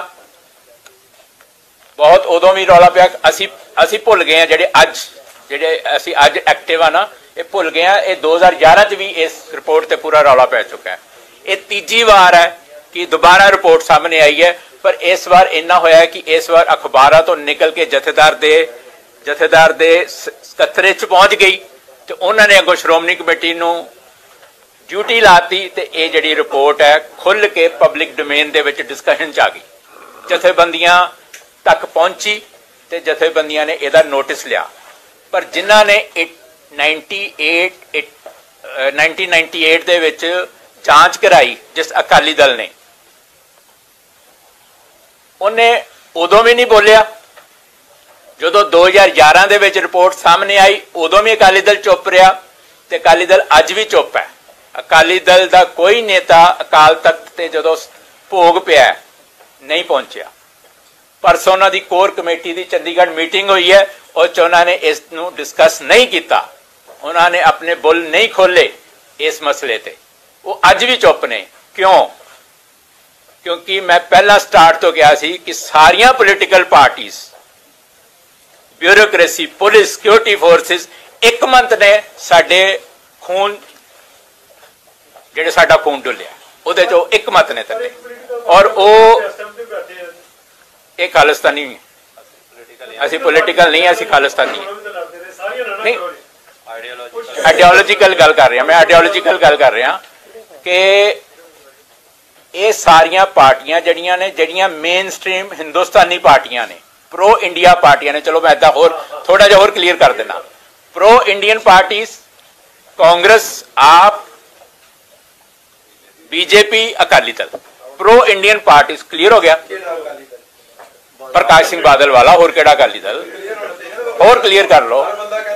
ਬਹੁਤ ਉਦੋਂ ਵੀ ਰੌਲਾ ਪਿਆ। ਅਸੀਂ ਅਸੀਂ ਭੁੱਲ ਗਏ ਹਾਂ ਜਿਹੜੇ ਅੱਜ ਜਿਹੜੇ ਅਸੀਂ ਅੱਜ ਐਕਟਿਵ ਆ ਨਾ, ਇਹ ਭੁੱਲ ਗਏ ਹਾਂ। ਇਹ ਦੋ ਹਜ਼ਾਰ ਗਿਆਰਾਂ 'ਚ ਵੀ ਇਸ ਰਿਪੋਰਟ ਤੇ ਪੂਰਾ ਰੌਲਾ ਪੈ ਚੁੱਕਾ ਹੈ। ਇਹ ਤੀਜੀ ਵਾਰ ਹੈ कि दोबारा रिपोर्ट सामने आई है, पर इस बार इन्ना होया है कि इस बार अखबारों तो निकल के जथेदार दे जथेदार दे सकत्तरे च पहुंच गई, तो उन्होंने अगों श्रोमणी कमेटी नूं ड्यूटी लाती, तो ये जिहड़ी रिपोर्ट है खुल के पब्लिक डोमेन दे विच डिस्कशन च आ गई। जथेबंदियां तक पहुंची तो जथेबंदियां ने इहदा नोटिस लिया, पर जिन्हां ने ninety eight nineteen ninety eight दे विच जांच कराई, जिस अकाली दल ने, उन्हें उदों भी नहीं बोलिया। जो दो हज़ार ग्यारह दे विच रिपोर्ट सामने आई, उदों भी अकाली दल चुप रहा, तो अकाली दल अज भी चुप है। अकाली दल का कोई नेता अकाल तख्त ते जो भोग पिया नहीं पहुंचा। परसों उन्हां दी कोर कमेटी की चंडीगढ़ मीटिंग हुई है, उस उन्होंने इसनूं डिस्कस नहीं किया, उन्होंने अपने बुल नहीं खोले इस मसले ते। वो अज भी चुप ने। क्यों? क्योंकि मैं पहला स्टार्ट तो कहा सी कि सारिया political parties, bureaucracy, police, security forces एक मंथ ने साडे खून जिहड़े साडा खून डुलिया उहदे चों एक मत ने थले। और वो ये खालिस्तानी असी पोलिटिकल नहीं, असी खालिस्तानी नहीं, आइडियोलॉजिकल गल कर रहे हैं। मैं आइडियोलॉजिकल गल कर रहा कि ये सारिया पार्टियां जड़ियां ने, जड़ियां मेन स्ट्रीम हिंदुस्तानी पार्टियां ने, प्रो इंडिया पार्टियां ने। चलो मैं इदा होर थोड़ा जिहा होर क्लीयर कर देना। प्रो इंडियन पार्टीज कांग्रेस, आप, BJP, Akali Dal, pro Indian parties. Clear हो गया? प्रकाश सिंह बादल वाला होर केड़ा अकाली दल? होर क्लियर कर लो।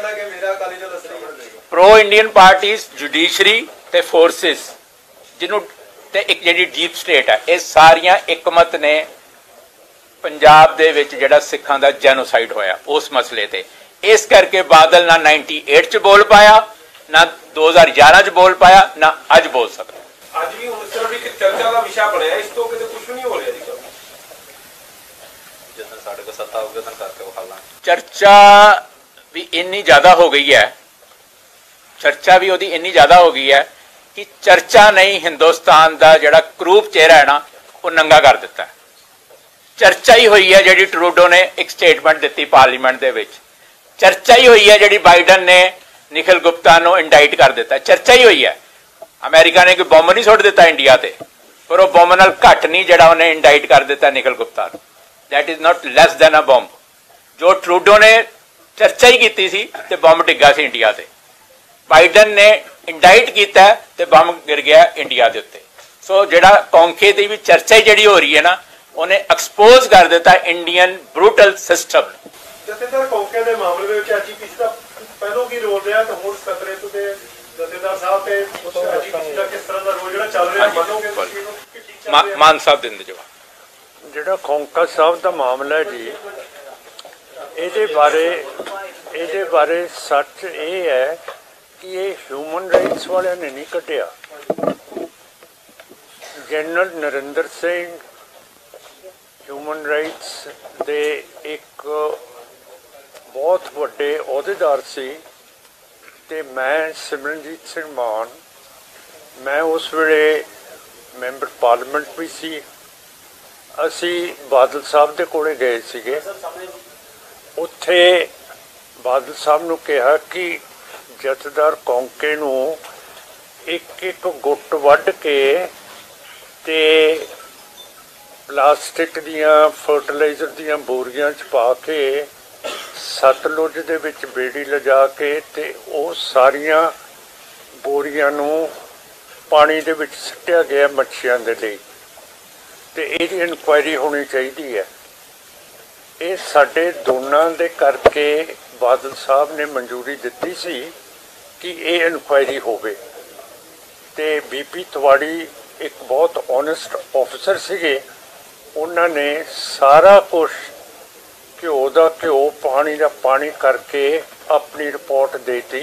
प्रो इंडियन पार्टीज, जुडिशरी ते फोर्सिस, जिन्हों ते एक जिहड़ी डीप स्टेट है, ये सारियां एकमत ने पंजाब दे विच जिहड़ा सिखां दा जेनोसाइड होया उस मसले ते। इस करके बादल ना अट्ठानवे च बोल पाया, ना दो हज़ार ग्यारह च बोल पाया, ना अज बोल सकता। अज भी हुण सिर्फ एक चर्चा का विषय बनया, इस तो किते कुछ नहीं हो रहा जी। जिद्दां साडे कोल सत्ता होगी उद्दां करके विखा लांगे। चर्चा भी इन्नी ज्यादा हो गई है, चर्चा भी उहदी इन्नी ज्यादा हो गई है कि चर्चा नहीं हिंदुस्तान का जिहड़ा क्रूप चेहरा है ना वो नंगा कर दिता है। चर्चा ही हुई है जिहड़ी ट्रूडो ने एक स्टेटमेंट दी पार्लीमेंट दे विच, चर्चा ही हुई है जिहड़ी बाइडन ने निखिल गुप्ता नूं इंडाइट कर दिता, चर्चा ही हुई है। अमेरिका ने कोई बंब नहीं सुट दिता इंडिया ते, पर वो बंब नाल घट नहीं जिहड़ा उन्हें इंडाइट कर दिता निखिल गुप्ता नूं। That is not less than a bomb. जो ट्रूडो ने चर्चा ही की सी ते बंब डिग्गा सी इंडिया ते, बाइडन ने इंडाइट किया ते बम गिर गया इंडिया के उत्ते। सो जिहड़ा कौंके की भी चर्चा ही जिहड़ी हो रही है ना, उन्हें एक्सपोज कर दिता Indian brutal system. Jathedar Kaunke के मामले में एजीपीसी का पहलों की रोल रहा तो हुण सतरेत ते जथेदार साहब ते एजीपीसी का किस तरह का रोल जिहड़ा चल रहा मनोगे? मान साहब दिंदे जवाब। जिहड़ा कौंका साहब का मामला है जी, इहदे बारे इहदे बारे सच ये है कि ये ह्यूमन राइट्स वाले ने नहीं कटिया। General Narinder Singh human rights दे एक बहुत वड्डे अहुदेदार सी ते मैं सिमरनजीत सिंह मान, मैं उस वेले मैंबर पार्लीमेंट भी सी। असी बादल साहब दे कोले गए सीगे, उत्थे बादल साहब नूं कहा कि जथेदार कौंके नूं एक एक गुट वढ़ के ते प्लास्टिक दियां फर्टिलाइजर दियां बोरियां च पा के सतलुज दे विच बेड़ी लिजा के ते वो सारियां बोरियां नूं पानी दे विच सुट्टिया गया मच्छियां दे लई, ते इहदी इनक्वायरी होनी चाहिदी है। ये साडे दोनां दे करके बादल साहब ने मंजूरी दित्ती सी कि ये इनक्वायरी होवे। ते बीपी तिवाड़ी एक बहुत ऑनेस्ट ऑफिसर सीगे, उन्होंने सारा कुछ घ्यो का घ्यो पानी का पानी करके अपनी रिपोर्ट देती।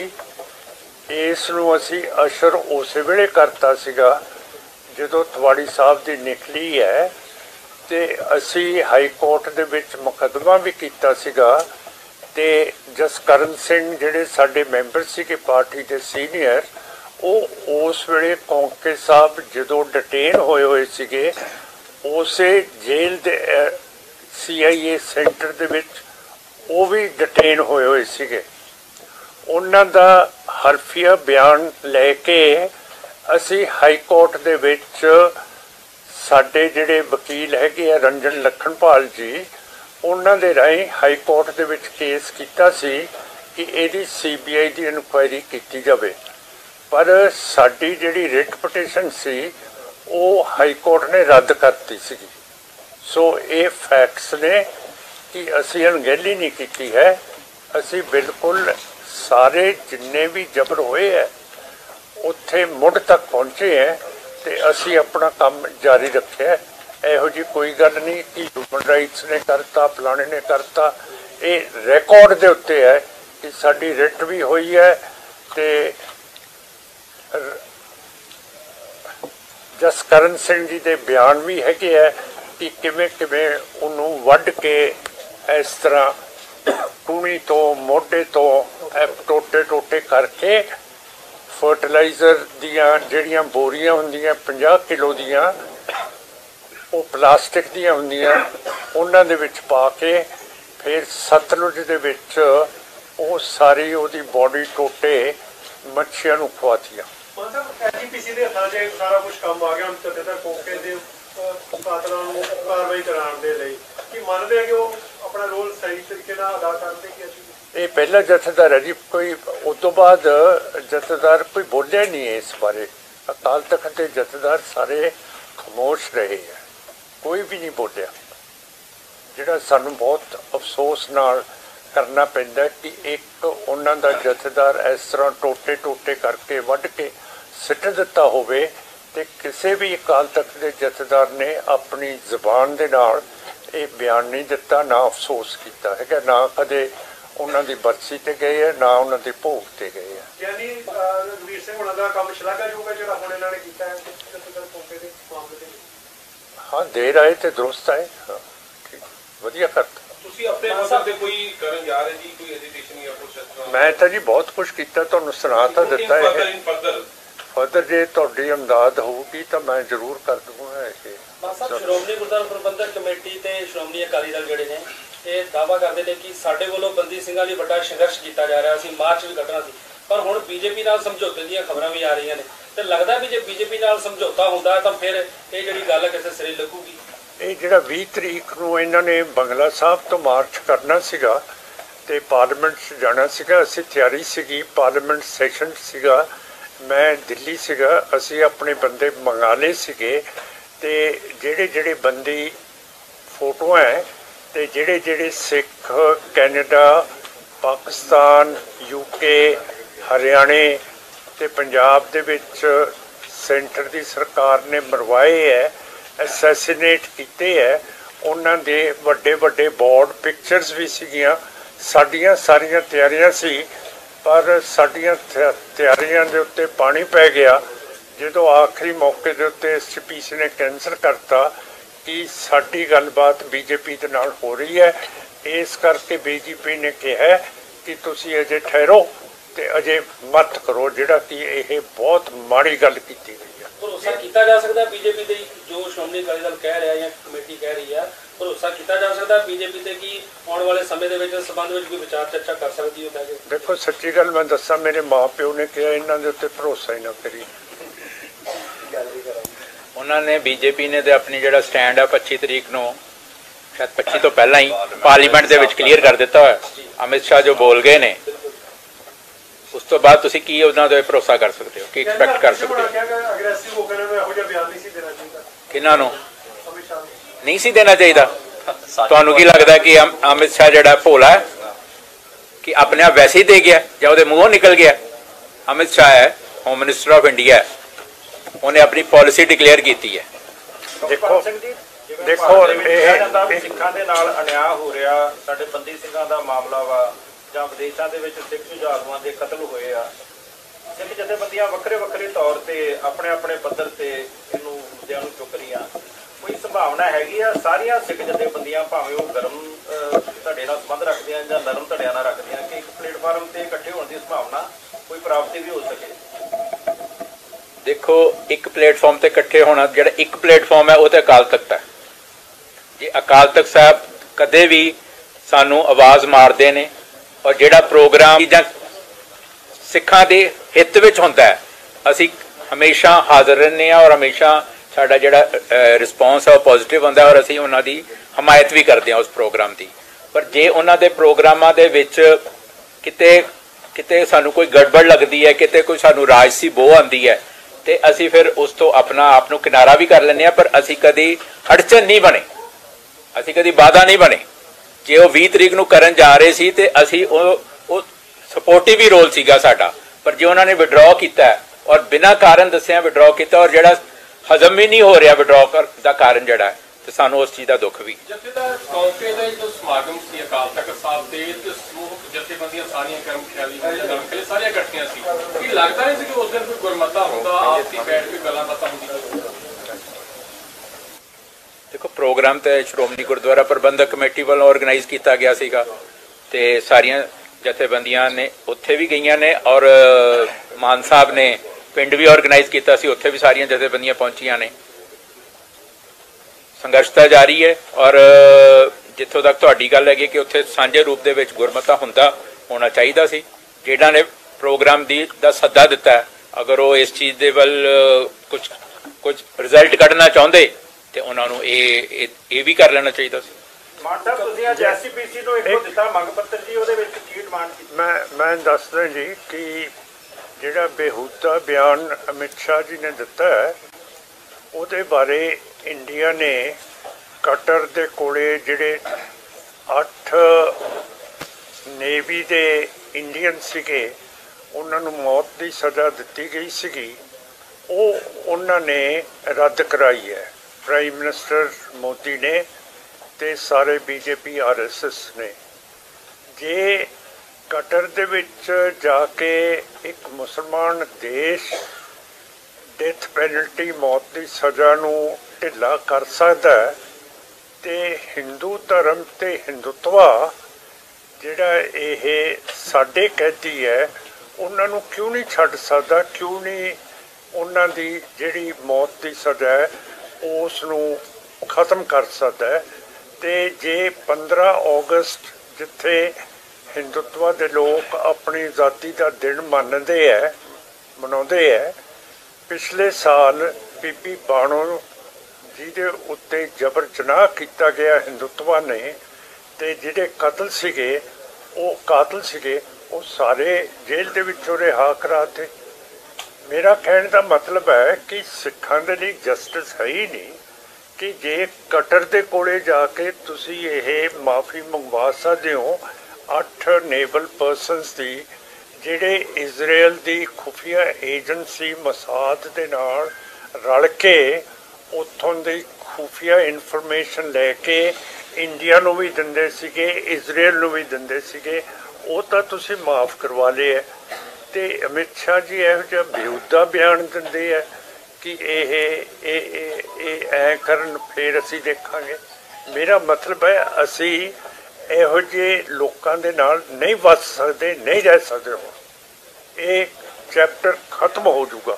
इसनूं असी अशर उस वेले करता सीगा जदों तिवाड़ी साहब की निकली है, ते असी हाई कोर्ट दे विच मुकदमा भी कीता सीगा। ते जसकरण सिंह जिहड़े साडे मैंबर सीगे पार्टी के सीनियर, वो उस वेले कौंके साहब जदों डिटेन होए हुए सीगे उसे जेल दे सी आई ए सेंटर दे विच वो भी डिटेन होए हुए सीगे। उन्हां दा हरफिया बयान लैके असी हाई कोर्ट दे विच साडे जिहड़े वकील हैगे आ रंजन लखनपाल जी, उन्हां दे राहीं हाई कोर्ट दे विच केस कीता सी कि इहदी सी बी आई की इनक्वायरी की जाए, पर साडी जिहड़ी रिट पटिशन सी वो हाई कोर्ट ने रद्द करती सी। सो ये फैक्ट्स ने कि असी अणगहली नहीं की है, असी बिल्कुल सारे जिन्ने भी जबर होए है उत्थे मुड़ तक पहुँचे हैं, तो असी अपना काम जारी रखे है। ਇਹੋ ਜਿਹੀ ਕੋਈ ਗੱਲ ਨਹੀਂ ਕਿ ਹਿਊਮਨ ਰਾਈਟਸ ਨੇ ਕਰਤਾ, ਫਲਾਣੇ ਨੇ ਕਰਤਾ। ਇਹ ਰਿਕਾਰਡ ਦੇ ਉੱਤੇ ਹੈ ਕਿ ਸਾਡੀ ਰਿਟ ਵੀ ਹੋਈ ਹੈ ਤੇ ਜਸਕਰਨ ਸਿੰਘ ਜੀ ਦੇ ਬਿਆਨ ਵੀ ਹੈਗੇ ਹੈ ਕਿ ਕਿਵੇਂ ਕਿਵੇਂ ਉਹਨੂੰ ਵੱਢ ਕੇ ਇਸ ਤਰ੍ਹਾਂ ਟੂਣੀ ਤੋਂ ਮੋਢੇ ਤੋਂ ਟੋਟੇ ਟੋਟੇ ਕਰਕੇ ਫਰਟੀਲਾਈਜ਼ਰ ਦੀਆਂ ਜਿਹੜੀਆਂ ਬੋਰੀਆਂ ਹੁੰਦੀਆਂ ਪੰਜਾਹ ਕਿਲੋ ਦੀਆਂ, ਉਹ ਪਲਾਸਟਿਕ ਦੀਆਂ ਹੁੰਦੀਆਂ, ਉਹਨਾਂ ਦੇ ਵਿੱਚ ਪਾ ਕੇ ਫਿਰ ਸਤਲੁਜ ਦੇ ਵਿੱਚ ਉਹ ਸਾਰੀ ਉਹਦੀ ਬੋਡੀ ਟੋਟੇ ਮੱਛੀਆਂ ਨੂੰ ਖਵਾਤੀਆਂ। ਮਤਲਬ ਐਜੀਪੀਸੀ ਦੇ ਹੱਥਾਂ 'ਚ ਸਾਰਾ ਕੁਝ ਕੰਮ ਆ ਗਿਆ ਹੁਣ ਤੱਕ ਤੱਕ ਕੋਕੇ ਦੇ ਕਾਤਲਾਂ ਨੂੰ ਕਾਰਵਾਈ ਕਰਾਉਣ ਦੇ ਲਈ ਕੀ ਮੰਨਦੇ ਆ ਕਿ ਉਹ ਆਪਣਾ ਰੋਲ ਸਹੀ ਤਰੀਕੇ ਨਾਲ ਅਦਾ ਕਰਦੇ ਕਿ ਅਸੀਂ ਇਹ ਪਹਿਲਾ ਜਥੇਦਾਰ ਹੈ ਜੀ। ਕੋਈ ਉਸ ਤੋਂ ਬਾਅਦ ਜਥੇਦਾਰ ਕੋਈ ਬੋਲਿਆ ਨਹੀਂ ਹੈ ਇਸ ਬਾਰੇ। ਅਕਾਲ ਤਖਤ ਦੇ ਜਥੇਦਾਰ ਸਾਰੇ ਖਾਮੋਸ਼ ਰਹੇ ਹੈ, ਕੋਈ ਵੀ ਨਹੀਂ ਬੋਲਿਆ, ਜਿਹੜਾ ਸਾਨੂੰ ਬਹੁਤ ਅਫਸੋਸ ਨਾਲ ਕਰਨਾ ਪੈਂਦਾ ਕਿ ਇੱਕ ਉਹਨਾਂ ਦਾ ਜਥੇਦਾਰ ਇਸ ਤਰ੍ਹਾਂ ਟੋਟੇ ਟੋਟੇ ਕਰਕੇ ਵੱਢ ਕੇ ਸਿੱਟ ਦਿੱਤਾ ਹੋਵੇ ਤੇ ਕਿਸੇ ਵੀ ਅਕਾਲ ਤਖਤ ਦੇ ਜਥੇਦਾਰ ਨੇ ਆਪਣੀ ਜ਼ੁਬਾਨ ਦੇ ਨਾਲ ਇਹ ਬਿਆਨ ਨਹੀਂ ਦਿੱਤਾ, ਨਾ ਅਫਸੋਸ ਕੀਤਾ ਹੈਗਾ, ਨਾ ਕਦੇ ਉਹਨਾਂ ਦੀ ਬਰਸੀ ਤੇ ਗਏ ਹੈ, ਨਾ ਉਹਨਾਂ ਦੇ ਭੋਗ ਤੇ ਗਏ ਹੈ। ਯਾਨੀ ਰਘਵੀਰ ਸਿੰਘ ਉਹਨਾਂ ਦਾ ਕੰਮ ਸ਼ਲਾਘਾਯੋਗ ਹੈ ਜਿਹੜਾ ਹੁਣ ਇਹਨਾਂ ਨੇ ਕੀਤਾ ਹੈ ਜਥੇਦਾਰ ਕੋਕੇ ਦੇ ਮਾਮਲੇ ਦੇ। ਹਾਂ, ਦੇਰ ਆਏ ਤੇ ਦਰੁਸਤ ਆਏ, ਵਧੀਆ ਕਰਤਾ। ਤੁਸੀਂ ਆਪਣੇ ਪੱਧਰ ਤੇ ਕੋਈ ਕਰਨ ਜਾ ਰਹੇ ਜੀ, ਕੋਈ ਐਜੀਟੇਸ਼ਨ ਜਾਂ ਕੁਝ? ਮੈਂ ਤਾਂ ਜੀ ਬਹੁਤ ਕੁਝ ਕੀਤਾ, ਤੁਹਾਨੂੰ ਸੁਣਾ ਤਾਂ ਦਿੱਤਾ ਹੈ। ਫਰਦਰ ਜੇ ਤੁਹਾਡੀ ਅਮਦਾਦ ਹੋਊਗੀ ਤਾਂ ਮੈਂ ਜ਼ਰੂਰ ਕਰ ਦੂੰਗਾ। ਇਹ ਸ਼੍ਰੋਮਣੀ ਗੁਰਦੁਆਰਾ ਪ੍ਰਬੰਧਕ ਕਮੇਟੀ ਤੇ ਸ਼੍ਰੋਮਣੀ ਅਕਾਲੀ ਦਲ ਜਿਹੜੇ ਨੇ ਇਹ ਦਾਅਵਾ ਕਰਦੇ ਨੇ ਕਿ ਸਾਡੇ ਵੱਲੋਂ ਬੰਦੀ ਸਿੰਘਾਂ ਲਈ ਵੱਡਾ ਸੰਘਰਸ਼ ਕੀਤਾ ਜਾ ਰਿਹਾ ਸੀ, ਮਾਰਚ ਵੀ ਕੱਢਣਾ ਸੀ, ਪਰ ਹੁਣ ਬੀਜੇਪੀ ਨਾਲ ਸਮਝੌਤੇ ਦੀਆਂ ਖਬਰਾਂ ਵੀ ਆ ਰਹੀਆਂ ਨੇ ਤੇ ਲੱਗਦਾ ਵੀ ਜੇ ਬੀਜੇਪੀ ਨਾਲ ਸਮਝੌਤਾ ਹੁੰਦਾ ਤਾਂ ਫਿਰ ਇਹ ਜਿਹੜੀ ਗੱਲ ਕਿਸੇ ਸਿਰੇ ਲੱਗੂਗੀ। ਇਹ ਜਿਹੜਾ ਵੀਹ ਤਰੀਕ ਨੂੰ ਇਹਨਾਂ ਨੇ ਬੰਗਲਾ ਸਾਹਿਬ ਤੋਂ ਮਾਰਚ ਕਰਨਾ ਸੀਗਾ ਤੇ ਪਾਰਲੀਮੈਂਟ 'ਚ ਜਾਣਾ ਸੀਗਾ, ਅਸੀਂ ਤਿਆਰੀ ਸੀਗੀ, ਪਾਰਲੀਮੈਂਟ ਸੈਸ਼ਨ ਸੀਗਾ, ਮੈਂ ਦਿੱਲੀ ਸੀਗਾ, ਅਸੀਂ ਆਪਣੇ ਬੰਦੇ ਮੰਗਾ ਲਏ ਸੀਗੇ ਤੇ ਜਿਹੜੇ ਜਿਹੜੇ ਬੰਦੀ ਫੋਟੋਆਂ ਹੈ ਤੇ ਜਿਹੜੇ ਜਿਹੜੇ ਸਿੱਖ ਕੈਨੇਡਾ, ਪਾਕਿਸਤਾਨ, ਯੂਕੇ, ਹਰਿਆਣੇ ਤੇ ਪੰਜਾਬ ਦੇ ਵਿੱਚ ਸੈਂਟਰ ਦੀ ਸਰਕਾਰ ਨੇ ਮਰਵਾਏ ਹੈ, ਅਸੈਸੀਨੇਟ ਕੀਤੇ ਹੈ, ਉਹਨਾਂ ਦੇ ਵੱਡੇ ਵੱਡੇ ਬੋਰਡ ਪਿਕਚਰਸ ਵੀ ਸੀਗੀਆਂ। ਸਾਡੀਆਂ ਸਾਰੀਆਂ ਤਿਆਰੀਆਂ ਸੀ ਪਰ ਸਾਡੀਆਂ ਤਿਆਰੀਆਂ ਦੇ ਉੱਤੇ ਪਾਣੀ ਪੈ ਗਿਆ ਜਦੋਂ ਆਖਰੀ ਮੌਕੇ ਦੇ ਉੱਤੇ ਐਸ ਜੀ ਪੀ ਸੀ ਨੇ ਕੈਂਸਲ ਕਰਤਾ ਕਿ ਸਾਡੀ ਗੱਲਬਾਤ ਬੀਜੇਪੀ ਦੇ ਨਾਲ ਹੋ ਰਹੀ ਹੈ, ਇਸ ਕਰਕੇ ਬੀਜੇਪੀ ਨੇ ਕਿਹਾ ਕਿ ਤੁਸੀਂ ਅਜੇ ਠਹਿਰੋ ਤੇ ਅਜੇ ਮਤ ਕਰੋ, ਜਿਹੜਾ ਕਿ ਇਹ ਬਹੁਤ ਮਾੜੀ ਗੱਲ ਕੀਤੀ ਗਈ ਹੈ। ਭਰੋਸਾ ਕੀਤਾ ਜਾ ਸਕਦਾ ਬੀਜੇਪੀ ਤੇ ਜੋ ਸ਼੍ਰੋਮਣੀ ਅਕਾਲੀ ਦਲ ਕਹਿ ਰਿਹਾ ਜਾਂ ਕਮੇਟੀ ਕਹਿ ਰਹੀ ਹੈ, ਭਰੋਸਾ ਕੀਤਾ ਜਾ ਸਕਦਾ ਬੀਜੇਪੀ ਤੇ ਕਿ ਆਉਣ ਵਾਲੇ ਸਮੇਂ ਦੇ ਵਿੱਚ ਇਸ ਸੰਬੰਧ ਵਿੱਚ ਕੋਈ ਵਿਚਾਰ ਚਰਚਾ ਕਰ ਸਕਦੀ ਹੈ? ਦੇਖੋ ਸੱਚੀ ਗੱਲ ਮੈਂ ਦੱਸਾਂ, ਮੇਰੇ ਮਾਂ ਪਿਓ ਨੇ ਕਿਹਾ ਇਹਨਾਂ ਦੇ ਉੱਤੇ ਭਰੋਸਾ ਹੀ ਨਾ ਕਰੀ। ਉਹਨਾਂ ਨੇ ਬੀਜੇਪੀ ਨੇ ਤੇ ਆਪਣੀ ਜਿਹੜਾ ਸਟੈਂਡ ਹੈ ਪੱਚੀ ਤਰੀਕ ਨੂੰ ਸ਼ਾਇਦ ਪੱਚੀ ਤੋਂ ਪਹਿਲਾਂ ਹੀ ਪਾਰਲੀਮੈਂਟ ਦੇ ਵਿੱਚ ਕਲੀਅਰ ਕਰ ਦਿੱਤਾ ਹੋਇਆ। ਅਮਿਤ ਸ਼ਾਹ ਜੋ ਬੋਲ ਗਏ ਨੇ ਉਸ ਤੋਂ ਬਾਅਦ ਤੁਸੀਂ ਕੀ ਉਹਨਾਂ ਤੇ ਭਰੋਸਾ ਕਰ ਸਕਦੇ ਹੋ, ਕੀ ਐਕਸਪੈਕਟ ਕਰ ਸਕਦੇ ਹੋ? ਕਿਹਨਾਂ ਨੂੰ ਨਹੀਂ ਸੀ ਦੇਣਾ ਚਾਹੀਦਾ? ਤੁਹਾਨੂੰ ਕੀ ਲੱਗਦਾ ਕਿ ਅਮਿਤ ਸ਼ਾਹ ਜਿਹੜਾ ਭੋਲਾ ਹੈ ਕਿ ਆਪਣੇ ਆਪ ਵੈਸੇ ਹੀ ਦੇ ਗਿਆ ਜਾਂ ਉਹਦੇ ਮੂੰਹੋਂ ਨਿਕਲ ਗਿਆ? ਅਮਿਤ ਸ਼ਾਹ ਹੈ ਹੋਮ ਮਿਨਿਸਟਰ ਆਫ ਇੰਡੀਆ, ਉਹਨੇ ਆਪਣੀ ਪਾਲਿਸੀ ਡਿਕਲੇਅਰ ਕੀਤੀ ਹੈ। ਦੇਖੋ ਦੇਖੋ ਇਹ ਸਿੱਖਾਂ ਦੇ ਨਾਲ ਅਨਿਆਂ ਹੋ ਰਿਹਾ, ਸਾਡੇ ਬੰਦੀ ਸਿੰਘਾਂ ਦਾ ਮਾਮਲਾ ਵਾ ਜਾਂ ਵਿਦੇਸ਼ਾਂ ਦੇ ਵਿੱਚ ਸਿੱਖ ਜੁਝਾਰੂਆਂ ਦੇ ਕਤਲ ਹੋਏ ਆ, ਸਿੱਖ ਜਥੇਬੰਦੀਆਂ ਵੱਖਰੇ ਵੱਖਰੇ ਤੌਰ ਤੇ ਆਪਣੇ ਆਪਣੇ ਪੱਧਰ ਤੇ ਇਹਨੂੰ ਮੁੱਦਿਆਂ ਨੂੰ ਚੁੱਕ ਰਹੀਆਂ। ਕੋਈ ਸੰਭਾਵਨਾ ਹੈਗੀ ਆ ਸਾਰੀਆਂ ਸਿੱਖ ਜਥੇਬੰਦੀਆਂ ਭਾਵੇਂ ਉਹ ਗਰਮ ਧੜੇ ਨਾਲ ਸੰਬੰਧ ਰੱਖਦੀਆਂ ਜਾਂ ਨਰਮ ਧੜਿਆਂ ਨਾਲ ਰੱਖਦੀਆਂ ਕਿ ਇੱਕ ਪਲੇਟਫਾਰਮ ਤੇ ਇਕੱਠੇ ਹੋਣ ਦੀ ਸੰਭਾਵਨਾ ਕੋਈ ਪ੍ਰਾਪਤੀ ਵੀ ਹੋ ਸਕੇ? ਦੇਖੋ ਇੱਕ ਪਲੇਟਫਾਰਮ ਤੇ ਇਕੱਠੇ ਹੋਣਾ, ਜਿਹੜਾ ਇੱਕ ਪਲੇਟਫਾਰਮ ਹੈ ਉਹ ਤੇ ਅਕਾਲ ਤਖਤ ਹੈ। ਜੇ ਅਕਾਲ ਤਖਤ ਸਾਹਿਬ ਕਦੇ ਵੀ ਸਾਨੂੰ ਆਵਾਜ਼ ਮਾਰਦੇ ਨੇ ਔਰ ਜਿਹੜਾ ਪ੍ਰੋਗਰਾਮ ਜਾਂ ਸਿੱਖਾਂ ਦੇ ਹਿੱਤ ਵਿੱਚ ਹੁੰਦਾ ਹੈ ਅਸੀਂ ਹਮੇਸ਼ਾ ਹਾਜ਼ਰ ਰਹਿੰਦੇ ਹਾਂ ਔਰ ਹਮੇਸ਼ਾ ਸਾਡਾ ਜਿਹੜਾ ਰਿਸਪੌਂਸ ਹੈ ਉਹ ਪੋਜ਼ਿਟਿਵ ਹੁੰਦਾ ਔਰ ਅਸੀਂ ਉਹਨਾਂ ਦੀ ਹਮਾਇਤ ਵੀ ਕਰਦੇ ਹਾਂ ਉਸ ਪ੍ਰੋਗਰਾਮ ਦੀ। ਪਰ ਜੇ ਉਹਨਾਂ ਦੇ ਪ੍ਰੋਗਰਾਮਾਂ ਦੇ ਵਿੱਚ ਕਿਤੇ ਕਿਤੇ ਸਾਨੂੰ ਕੋਈ ਗੜਬੜ ਲੱਗਦੀ ਹੈ, ਕਿਤੇ ਕੋਈ ਸਾਨੂੰ ਰਾਜਸੀ ਬੋਹ ਆਉਂਦੀ ਹੈ ਤੇ ਅਸੀਂ ਫਿਰ ਉਸ ਤੋਂ ਆਪਣਾ ਆਪ ਨੂੰ ਕਿਨਾਰਾ ਵੀ ਕਰ ਲੈਂਦੇ ਹਾਂ, ਪਰ ਅਸੀਂ ਕਦੀ ਅੜਚਨ ਨਹੀਂ ਬਣੇ, ਅਸੀਂ ਕਦੀ ਬਾਧਾ ਨਹੀਂ ਬਣੇ। ਜੇ ਉਹ ਵੀਹ ਤਰੀਕ ਨੂੰ ਕਰਨ ਜਾ ਰਹੇ ਸੀ ਤੇ ਅਸੀਂ ਉਹ ਉਹ ਸਪੋਰਟਿਵ ਹੀ ਰੋਲ ਸੀਗਾ ਸਾਡਾ, ਪਰ ਜੇ ਉਹਨਾਂ ਨੇ ਵਿਡਰਾਅ ਕੀਤਾ ਔਰ ਬਿਨਾਂ ਕਾਰਨ ਦੱਸਿਆ ਵਿਡਰਾਅ ਕੀਤਾ ਔਰ ਜਿਹੜਾ ਹਜ਼ਮ ਵੀ ਨਹੀਂ ਹੋ ਰਿਹਾ ਵਿਡਰਾਅ ਦਾ ਕਾਰਨ ਜਿਹੜਾ ਤੇ ਸਾਨੂੰ ਉਸ ਚੀਜ਼ ਦਾ ਦੁੱਖ ਵੀ। ਜਥੇਦਾਰ ਕੌਂਕੇ ਦਾ ਜੋ ਸਮਾਗਮ ਸੀ ਅਕਾਲ ਤਖਤ ਸਾਹਿਬ ਦੇ ਤੇ ਸਮੂਹ ਜਥੇਬੰਦੀਆਂ ਸਾਰੀਆਂ ਕਰਮ ਖਿਆਲੀ ਕਰਮ ਸਾਰੀਆਂ ਇਕੱਠੀਆਂ ਸੀ, ਕੀ ਲੱਗਦਾ ਨਹੀਂ ਸੀ ਕਿ ਉਸ ਦਿਨ ਕੋਈ ਗੁਰਮਤਾ ਹੁੰਦਾ ਆਪਸੀ ਬੈਠ ਕੇ ਗੱਲਾਂ ਬਾਤਾਂ ਹੁੰਦੀਆਂ? ਦੇਖੋ, ਪ੍ਰੋਗਰਾਮ ਤੇ ਸ਼੍ਰੋਮਣੀ ਗੁਰਦੁਆਰਾ ਪ੍ਰਬੰਧਕ ਕਮੇਟੀ ਵੱਲੋਂ ਆਰਗੇਨਾਈਜ਼ ਕੀਤਾ ਗਿਆ ਸੀਗਾ ਤੇ ਸਾਰੀਆਂ ਜਥੇਬੰਦੀਆਂ ਨੇ ਉੱਥੇ ਵੀ ਗਈਆਂ ਨੇ, ਔਰ ਮਾਨ ਸਾਹਿਬ ਨੇ ਪਿੰਡ ਵੀ ਆਰਗੇਨਾਈਜ਼ ਕੀਤਾ ਸੀ, ਉੱਥੇ ਵੀ ਸਾਰੀਆਂ ਜਥੇਬੰਦੀਆਂ ਪਹੁੰਚੀਆਂ ਨੇ। ਸੰਘਰਸ਼ ਤਾਂ ਜਾਰੀ ਹੈ, ਔਰ ਜਿੱਥੋਂ ਤੱਕ ਤੁਹਾਡੀ ਗੱਲ ਹੈਗੀ ਕਿ ਉੱਥੇ ਸਾਂਝੇ ਰੂਪ ਦੇ ਵਿੱਚ ਗੁਰਮਤਾ ਹੁੰਦਾ ਹੋਣਾ ਚਾਹੀਦਾ ਸੀ। ਜਿਹੜਾ ਨੇ ਪ੍ਰੋਗਰਾਮ ਦੀ ਦਾ ਸੱਦਾ ਦਿੱਤਾ, ਅਗਰ ਉਹ ਇਸ ਚੀਜ਼ ਦੇ ਵੱਲ ਕੁਝ ਕੁਝ ਰਿਜ਼ਲਟ ਕੱਢਣਾ ਚਾਹੁੰਦੇ ਤੇ ਉਹਨਾਂ ਨੂੰ ਇਹ ਇਹ ਵੀ ਕਰ ਲੈਣਾ ਚਾਹੀਦਾ ਸੀ। ਮਾਨ ਸਾਹਿਬ, ਤੁਸੀਂ ਅੱਜ ਐਸਸੀਪੀਸੀ ਨੂੰ ਇੱਕੋ ਦਿੱਤਾ ਮੰਗ ਪੱਤਰ ਜੀ, ਉਹਦੇ ਵਿੱਚ ਕੀ ਡਿਮਾਂਡ ਕੀਤੀ? ਮੈਂ ਮੈਂ ਦੱਸਦਾ ਜੀ ਕਿ ਜਿਹੜਾ ਬੇਹੂਦਾ ਬਿਆਨ ਅਮਿਤ ਸ਼ਾਹ ਜੀ ਨੇ ਦਿੱਤਾ ਹੈ, ਉਹਦੇ ਬਾਰੇ ਇੰਡੀਆ ਨੇ ਕਟਰ ਦੇ ਕੋਲੇ ਜਿਹੜੇ ਅੱਠ ਨੇਵੀ ਦੇ ਇੰਡੀਅਨ ਸੀਗੇ, ਉਹਨਾਂ ਨੂੰ ਮੌਤ ਦੀ ਸਜ਼ਾ ਦਿੱਤੀ ਗਈ ਸੀਗੀ, ਉਹ ਉਹਨਾਂ ਨੇ ਰੱਦ ਕਰਾਈ ਹੈ। ਪ੍ਰਾਈਮ ਮਿਨਿਸਟਰ ਮੋਦੀ ਨੇ ਤੇ ਸਾਰੇ ਬੀਜੇਪੀ ਆਰ ਐਸ ਐਸ ਨੇ। ਜੇ ਕਟਰ ਦੇ ਵਿੱਚ ਜਾ ਕੇ ਇੱਕ ਮੁਸਲਮਾਨ ਦੇਸ਼ ਡੈਥ ਪੈਨਲਟੀ ਮੌਤ ਦੀ ਸਜ਼ਾ ਨੂੰ ਢਿੱਲਾ ਕਰ ਸਕਦਾ ਹੈ, ਤੇ ਹਿੰਦੂ ਧਰਮ ਤੇ ਹਿੰਦੂਤਵਾ ਜਿਹੜਾ ਇਹ ਸਾਡੇ ਕੈਦੀ ਹੈ ਉਹਨਾਂ ਨੂੰ ਕਿਉਂ ਨਹੀਂ ਛੱਡ ਸਕਦਾ? ਕਿਉਂ ਨਹੀਂ ਉਹਨਾਂ ਦੀ ਜਿਹੜੀ ਮੌਤ ਦੀ ਸਜ਼ਾ ਹੈ ਉਸ ਨੂੰ ਖਤਮ ਕਰ ਸਕਦਾ ਹੈ? ਤੇ ਜੇ ਪੰਦਰਾਂ ਅਗਸਤ ਜਿੱਥੇ ਹਿੰਦੂਤਵਾ ਦੇ ਲੋਕ ਆਪਣੀ ਆਜ਼ਾਦੀ ਦਾ ਦਿਨ ਮੰਨਦੇ ਹੈ ਮਨਾਉਂਦੇ ਹੈ, ਪਿਛਲੇ ਸਾਲ ਬੀਬੀ ਬਾਣੋ ਜਿਹਦੇ ਉੱਤੇ ਜਬਰ ਜਨਾਹ ਕੀਤਾ ਗਿਆ ਹਿੰਦੂਤਵਾ ਨੇ, ਤੇ ਜਿਹੜੇ ਕਤਲ ਸੀਗੇ ਉਹ ਕਾਤਲ ਸੀਗੇ ਉਹ ਸਾਰੇ ਜੇਲ੍ਹ ਦੇ ਵਿੱਚੋਂ ਰਿਹਾ ਕਰਾਤੇ। ਮੇਰਾ ਕਹਿਣ ਦਾ ਮਤਲਬ ਹੈ ਕਿ ਸਿੱਖਾਂ ਦੇ ਲਈ ਜਸਟਿਸ ਹੈ ਹੀ ਨਹੀਂ ਕਿ ਜੇ ਕਟਰ ਦੇ ਕੋਲੇ ਜਾ ਕੇ ਤੁਸੀਂ ਇਹ ਮਾਫੀ ਮੰਗਵਾ ਸਕਦੇ ਹੋ ਅੱਠ ਨੇਵਲ ਪਰਸਨਸ ਦੀ, ਜਿਹੜੇ ਇਜ਼ਰਾਈਲ ਦੀ ਖੁਫੀਆ ਏਜੰਸੀ ਮਸਾਦ ਦੇ ਨਾਲ ਰਲ ਕੇ ਉੱਥੋਂ ਦੀ ਖੁਫੀਆ ਇਨਫੋਰਮੇਸ਼ਨ ਲੈ ਕੇ ਇੰਡੀਆ ਨੂੰ ਵੀ ਦਿੰਦੇ ਸੀਗੇ, ਇਜ਼ਰਾਈਲ ਨੂੰ ਵੀ ਦਿੰਦੇ ਸੀਗੇ, ਉਹ ਤਾਂ ਤੁਸੀਂ ਮਾਫ ਕਰਵਾ ਲਏ। ਤੇ ਅਮਿਤ ਸ਼ਾਹ ਜੀ ਇਹੋ ਜਿਹਾ ਬੇਹੂਦਾ ਬਿਆਨ ਦਿੰਦੇ ਹੈ ਕਿ ਇਹ ਇਹ ਇਹ ਐ ਕਰਨ ਫਿਰ ਅਸੀਂ ਦੇਖਾਂਗੇ। ਮੇਰਾ ਮਤਲਬ ਹੈ ਅਸੀਂ ਇਹੋ ਜਿਹੇ ਲੋਕਾਂ ਦੇ ਨਾਲ ਨਹੀਂ ਵੱਸ ਸਕਦੇ, ਨਹੀਂ ਰਹਿ ਸਕਦੇ। ਹੋ ਇਹ ਚੈਪਟਰ ਖਤਮ ਹੋ ਜਾਊਗਾ।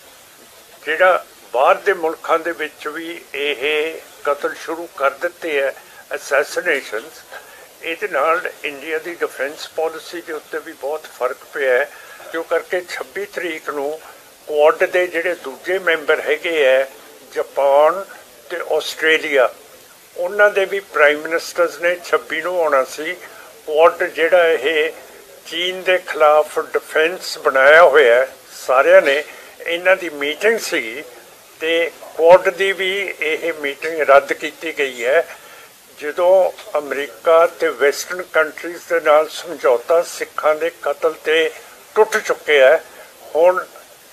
ਜਿਹੜਾ ਬਾਹਰ ਦੇ ਮੁਲਕਾਂ ਦੇ ਵਿੱਚ ਵੀ ਇਹ ਕਤਲ ਸ਼ੁਰੂ ਕਰ ਦਿੱਤੇ ਹੈ, ਅਸੈਸੀਨੇਸ਼ਨਸ, ਇਹਦੇ ਨਾਲ ਇੰਡੀਆ ਦੀ ਡਿਫੈਂਸ ਪਾਲਿਸੀ ਦੇ ਉੱਤੇ ਵੀ ਬਹੁਤ ਫਰਕ ਪਿਆ ਹੈ, ਜੋ ਕਰਕੇ ਛੱਬੀ ਤਰੀਕ ਨੂੰ ਕੁਆਡ ਦੇ ਜਿਹੜੇ ਦੂਜੇ ਮੈਂਬਰ ਹੈਗੇ ਹੈ ਜਾਪਾਨ ਤੇ ਆਸਟ੍ਰੇਲੀਆ, ਉਹਨਾਂ ਦੇ ਵੀ ਪ੍ਰਾਈਮ ਮਿਨਿਸਟਰਸ ਨੇ ਛੱਬੀ ਨੂੰ ਆਉਣਾ ਸੀ। ਕੁਆਡ ਜਿਹੜਾ ਇਹ ਚੀਨ ਦੇ ਖਿਲਾਫ ਡਿਫੈਂਸ ਬਣਾਇਆ ਹੋਇਆ ਸਾਰਿਆਂ ਨੇ, ਇਹਨਾਂ ਦੀ ਮੀਟਿੰਗ ਸੀ ਤੇ ਕੁਆਡ ਦੀ ਵੀ ਇਹ ਮੀਟਿੰਗ ਰੱਦ ਕੀਤੀ ਗਈ ਹੈ। ਜਦੋਂ ਅਮਰੀਕਾ ਤੇ ਵੈਸਟਰਨ ਕੰਟਰੀਜ਼ ਦੇ ਨਾਲ ਸਮਝੌਤਾ ਸਿੱਖਾਂ ਦੇ ਕਤਲ ਤੇ ਟੁੱਟ ਚੁੱਕਿਆ ਹੈ, ਹੁਣ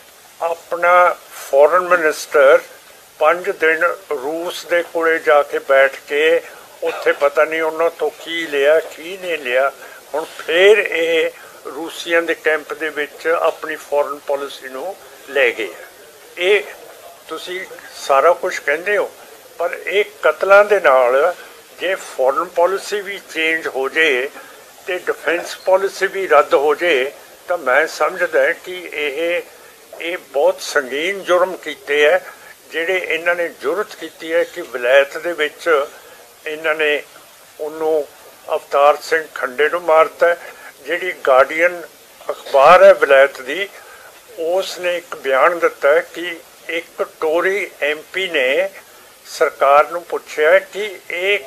ਆਪਣਾ ਫੋਰਨ ਮਿਨਿਸਟਰ ਪੰਜ ਦਿਨ ਰੂਸ ਦੇ ਕੋਲੇ ਜਾ ਕੇ ਬੈਠ ਕੇ ਉੱਥੇ ਪਤਾ ਨਹੀਂ ਉਹਨਾਂ ਤੋਂ ਕੀ ਲਿਆ ਕੀ ਨਹੀਂ ਲਿਆ, ਹੁਣ ਫਿਰ ਇਹ ਰੂਸੀਆਂ ਦੇ ਕੈਂਪ ਦੇ ਵਿੱਚ ਆਪਣੀ ਫੋਰਨ ਪਾਲਿਸੀ ਨੂੰ ਲੈ ਗਏ। ਇਹ ਤੁਸੀਂ ਸਾਰਾ ਕੁਝ ਕਹਿੰਦੇ ਹੋ, ਪਰ ਇਹ ਕਤਲਾਂ ਦੇ ਨਾਲ ਜੇ ਫੋਰਨ ਪਾਲਿਸੀ ਵੀ ਚੇਂਜ ਹੋ ਜੇ ਤੇ ਡਿਫੈਂਸ ਪਾਲਿਸੀ ਵੀ ਰੱਦ ਹੋ ਜੇ ਤਾਂ ਮੈਂ ਸਮਝਦਾ ਕਿ ਇਹ ਇਹ ਬਹੁਤ ਸੰਗੀਨ ਜੁਰਮ ਕੀਤੇ ਹੈ, ਜਿਹੜੇ ਇਹਨਾਂ ਨੇ ਜੁਰਤ ਕੀਤੀ ਹੈ ਕਿ ਵਿਲਾਇਤ ਦੇ ਵਿੱਚ ਇਹਨਾਂ ਨੇ ਉਹਨੂੰ ਅਵਤਾਰ ਸਿੰਘ ਖੰਡੇ ਨੂੰ ਮਾਰਤਾ। ਜਿਹੜੀ ਗਾਰਡੀਅਨ ਅਖਬਾਰ ਹੈ ਵਿਲਾਇਤ ਦੀ, ਉਸ ਨੇ ਇੱਕ ਬਿਆਨ ਦਿੱਤਾ ਕਿ ਇੱਕ ਟੋਰੀ ਐਮ ਪੀ ਨੇ ਸਰਕਾਰ ਨੂੰ ਪੁੱਛਿਆ ਕਿ ਇਹ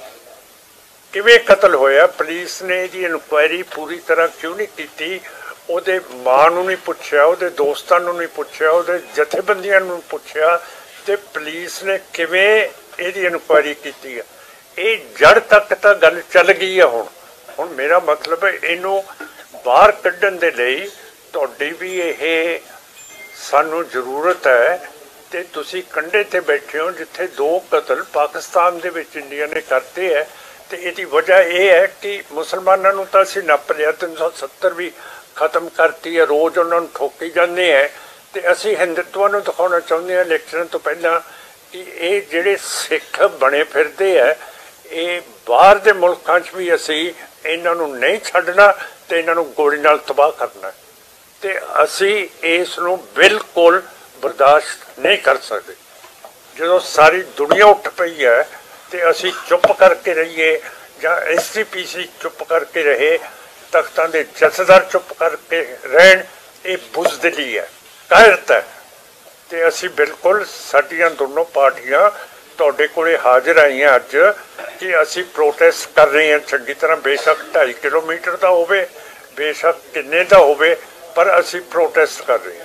ਕਿਵੇਂ ਕਤਲ ਹੋਇਆ, ਪੁਲਿਸ ਨੇ ਇਹਦੀ ਇਨਕੁਆਇਰੀ ਪੂਰੀ ਤਰ੍ਹਾਂ ਕਿਉਂ ਨਹੀਂ ਕੀਤੀ, ਉਹਦੇ ਮਾਂ ਨੂੰ ਨਹੀਂ ਪੁੱਛਿਆ, ਉਹਦੇ ਦੋਸਤਾਂ ਨੂੰ ਨਹੀਂ ਪੁੱਛਿਆ, ਉਹਦੇ ਜਥੇਬੰਦੀਆਂ ਨੂੰ ਪੁੱਛਿਆ, ਤੇ ਪੁਲਿਸ ਨੇ ਕਿਵੇਂ ਇਹਦੀ ਇਨਕੁਆਇਰੀ ਕੀਤੀ ਹੈ। ਇਹ ਜੜ ਤੱਕ ਤਾਂ ਗੱਲ ਚੱਲ ਗਈ ਹੈ। ਹੁਣ ਹੁਣ ਮੇਰਾ ਮਤਲਬ ਹੈ ਇਹਨੂੰ ਬਾਹਰ ਕੱਢਣ ਦੇ ਲਈ ਤੁਹਾਡੀ ਵੀ ਇਹ ਸਾਨੂੰ ਜ਼ਰੂਰਤ ਹੈ ਤੇ ਤੁਸੀਂ ਕੰਢੇ ਤੇ ਬੈਠੇ ਹੋ ਜਿੱਥੇ ਦੋ ਕਤਲ ਪਾਕਿਸਤਾਨ ਦੇ ਵਿੱਚ ਇੰਡੀਆ ਨੇ ਕਰਤੇ ਹੈ। ਤੇ ਇਹਦੀ ਵਜ੍ਹਾ ਇਹ ਹੈ ਕਿ ਮੁਸਲਮਾਨਾਂ ਨੂੰ ਤਾਂ ਅਸੀਂ ਨੱਪ ਲਿਆ, ਤਿੰਨ ਸੌ ਸੱਤਰ ਵੀ ਖਤਮ ਕਰਤੀ ਹੈ, ਰੋਜ਼ ਉਹਨਾਂ ਨੂੰ ਠੋਕੀ ਜਾਂਦੇ ਹੈ। ਤੇ ਅਸੀਂ ਹਿੰਦੂਤਵ ਨੂੰ ਦਿਖਾਉਣਾ ਚਾਹੁੰਦੇ ਹਾਂ ਇਲੈਕਸ਼ਨ ਤੋਂ ਪਹਿਲਾਂ ਕਿ ਇਹ ਜਿਹੜੇ ਸਿੱਖ ਬਣੇ ਫਿਰਦੇ ਹੈ, ਇਹ ਬਾਹਰ ਦੇ ਮੁਲਕਾਂ 'ਚ ਵੀ ਅਸੀਂ ਇਹਨਾਂ ਨੂੰ ਨਹੀਂ ਛੱਡਣਾ ਤੇ ਇਹਨਾਂ ਨੂੰ ਗੋਲੀ ਨਾਲ ਤਬਾਹ ਕਰਨਾ। ਤੇ ਅਸੀਂ ਇਸ ਨੂੰ ਬਿਲਕੁਲ ਬਰਦਾਸ਼ਤ ਨਹੀਂ ਕਰ ਸਕਦੇ। ਜਦੋਂ ਸਾਰੀ ਦੁਨੀਆ ਉੱਠ ਪਈ ਹੈ ਤੇ ਅਸੀਂ ਚੁੱਪ ਕਰਕੇ ਰਹੀਏ ਜਾਂ ਐਸ ਜੀ ਪੀ ਸੀ ਚੁੱਪ ਕਰਕੇ ਰਹੇ, ਤਖਤਾਂ ਦੇ ਜਥੇਦਾਰ ਚੁੱਪ ਕਰਕੇ ਰਹਿਣ, ਇਹ ਬੁਜ਼ਦਿਲੀ ਹੈ, ਕਾਇਰਤ ਹੈ। ਤੇ ਅਸੀਂ ਬਿਲਕੁਲ ਸਾਡੀਆਂ ਦੋਨੋਂ ਪਾਰਟੀਆਂ ਤੁਹਾਡੇ ਕੋਲੇ ਹਾਜ਼ਰ ਆਈਆਂ ਅੱਜ ਕਿ ਅਸੀਂ ਪ੍ਰੋਟੈਸਟ ਕਰ ਰਹੇ ਹਾਂ ਚੰਗੀ ਤਰ੍ਹਾਂ, ਬੇਸ਼ੱਕ ਢਾਈ ਕਿਲੋਮੀਟਰ ਦਾ ਹੋਵੇ, ਬੇਸ਼ੱਕ ਕਿੰਨੇ ਦਾ ਹੋਵੇ, ਪਰ ਅਸੀਂ ਪ੍ਰੋਟੈਸਟ ਕਰ ਰਹੇ ਹਾਂ।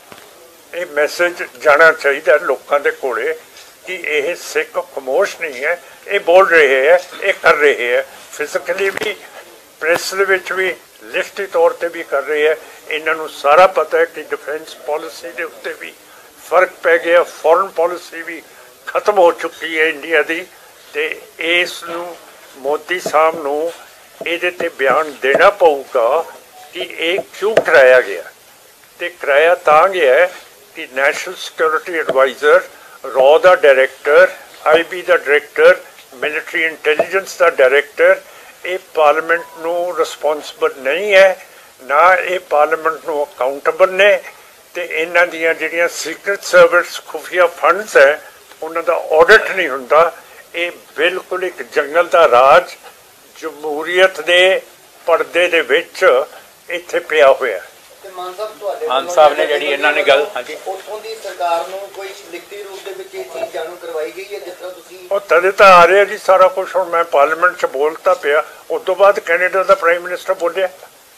ਇਹ ਮੈਸੇਜ ਜਾਣਾ ਚਾਹੀਦਾ ਲੋਕਾਂ ਦੇ ਕੋਲੇ ਕਿ ਇਹ ਸਿੱਖ ਖਮੋਸ਼ ਨਹੀਂ ਹੈ, ਇਹ ਬੋਲ ਰਹੇ ਹੈ, ਇਹ ਕਰ ਰਹੇ ਹੈ, ਫਿਜ਼ੀਕਲੀ ਵੀ, ਪ੍ਰੈਸ ਦੇ ਵਿੱਚ ਵੀ, ਲਿਖਤੀ ਤੌਰ ਤੇ ਵੀ ਕਰ ਰਹੇ ਹੈ। ਇਹਨਾਂ ਨੂੰ ਸਾਰਾ ਪਤਾ ਹੈ ਕਿ ਡਿਫੈਂਸ ਪਾਲਿਸੀ ਦੇ ਉੱਤੇ ਵੀ ਫਰਕ ਪੈ ਗਿਆ, ਫੋਰਨ ਪਾਲਿਸੀ ਵੀ ਖਤਮ ਹੋ ਚੁੱਕੀ ਹੈ ਇੰਡੀਆ ਦੀ। ਤੇ ਇਸ ਨੂੰ ਮੋਦੀ ਸਾਹਿਬ ਨੂੰ ਇਹਦੇ ਤੇ ਬਿਆਨ ਦੇਣਾ ਪਊਗਾ ਕਿ ਇਹ ਕਿਉਂ ਕਰਾਇਆ ਗਿਆ। ਤੇ ਕਰਾਇਆ ਤਾਂ ਗਿਆ ਕਿ ਨੈਸ਼ਨਲ ਸਿਕਿਉਰਿਟੀ ਐਡਵਾਈਜ਼ਰ, ਰॉ ਦਾ ਡਾਇਰੈਕਟਰ, ਆਈ ਬੀ ਦਾ ਡਾਇਰੈਕਟਰ, ਮਿਲਟਰੀ ਇੰਟੈਲੀਜੈਂਸ ਦਾ ਡਾਇਰੈਕਟਰ, ਇਹ ਪਾਰਲੀਮੈਂਟ ਨੂੰ ਰਿਸਪੌਂਸਿਬਲ ਨਹੀਂ ਹੈ, ਨਾ ਇਹ ਪਾਰਲੀਮੈਂਟ ਨੂੰ ਅਕਾਊਂਟੇਬਲ ਨੇ। ਤੇ ਇਹਨਾਂ ਦੀਆਂ ਜਿਹੜੀਆਂ ਸੀਕਰੇਟ ਸਰਵਿਸ ਖੁਫੀਆ ਫੰਡਸ ਹੈ ਉਹਨਾਂ ਦਾ ਆਡਿਟ ਨਹੀਂ ਹੁੰਦਾ। ਇਹ ਬਿਲਕੁਲ ਇੱਕ ਜੰਗਲ ਦਾ ਰਾਜ ਜਮਹੂਰੀਅਤ ਦੇ ਪਰਦੇ ਦੇ ਵਿੱਚ ਇੱਥੇ ਪਿਆ ਹੋਇਆ। ਮਾਨ ਸਾਹਿਬ ਨੇ ਜਿਹੜੀ ਇਹਨਾਂ ਨੇ ਗੱਲ, ਹਾਂਜੀ, ਉੱਥੋਂ ਦੀ ਸਰਕਾਰ ਨੂੰ ਕੋਈ ਲਿਖਤੀ ਰੂਪ ਦੇ ਵਿੱਚ ਇਹ ਚੀਜ਼ ਜਾਣੂ ਕਰਵਾਈ ਗਈ ਹੈ ਜਿਸ ਤਰ੍ਹਾਂ ਤੁਸੀਂ? ਉਹ ਤਦੇ ਤਾਂ ਆ ਰਿਹਾ ਜੀ ਸਾਰਾ ਕੁਛ। ਹੁਣ ਮੈਂ ਪਾਰਲੀਮੈਂਟ 'ਚ ਬੋਲਤਾ ਪਿਆ, ਉਸ ਤੋਂ ਬਾਅਦ ਕੈਨੇਡਾ ਦਾ ਪ੍ਰਾਈਮ ਮਿਨਿਸਟਰ ਬੋਲਿਆ।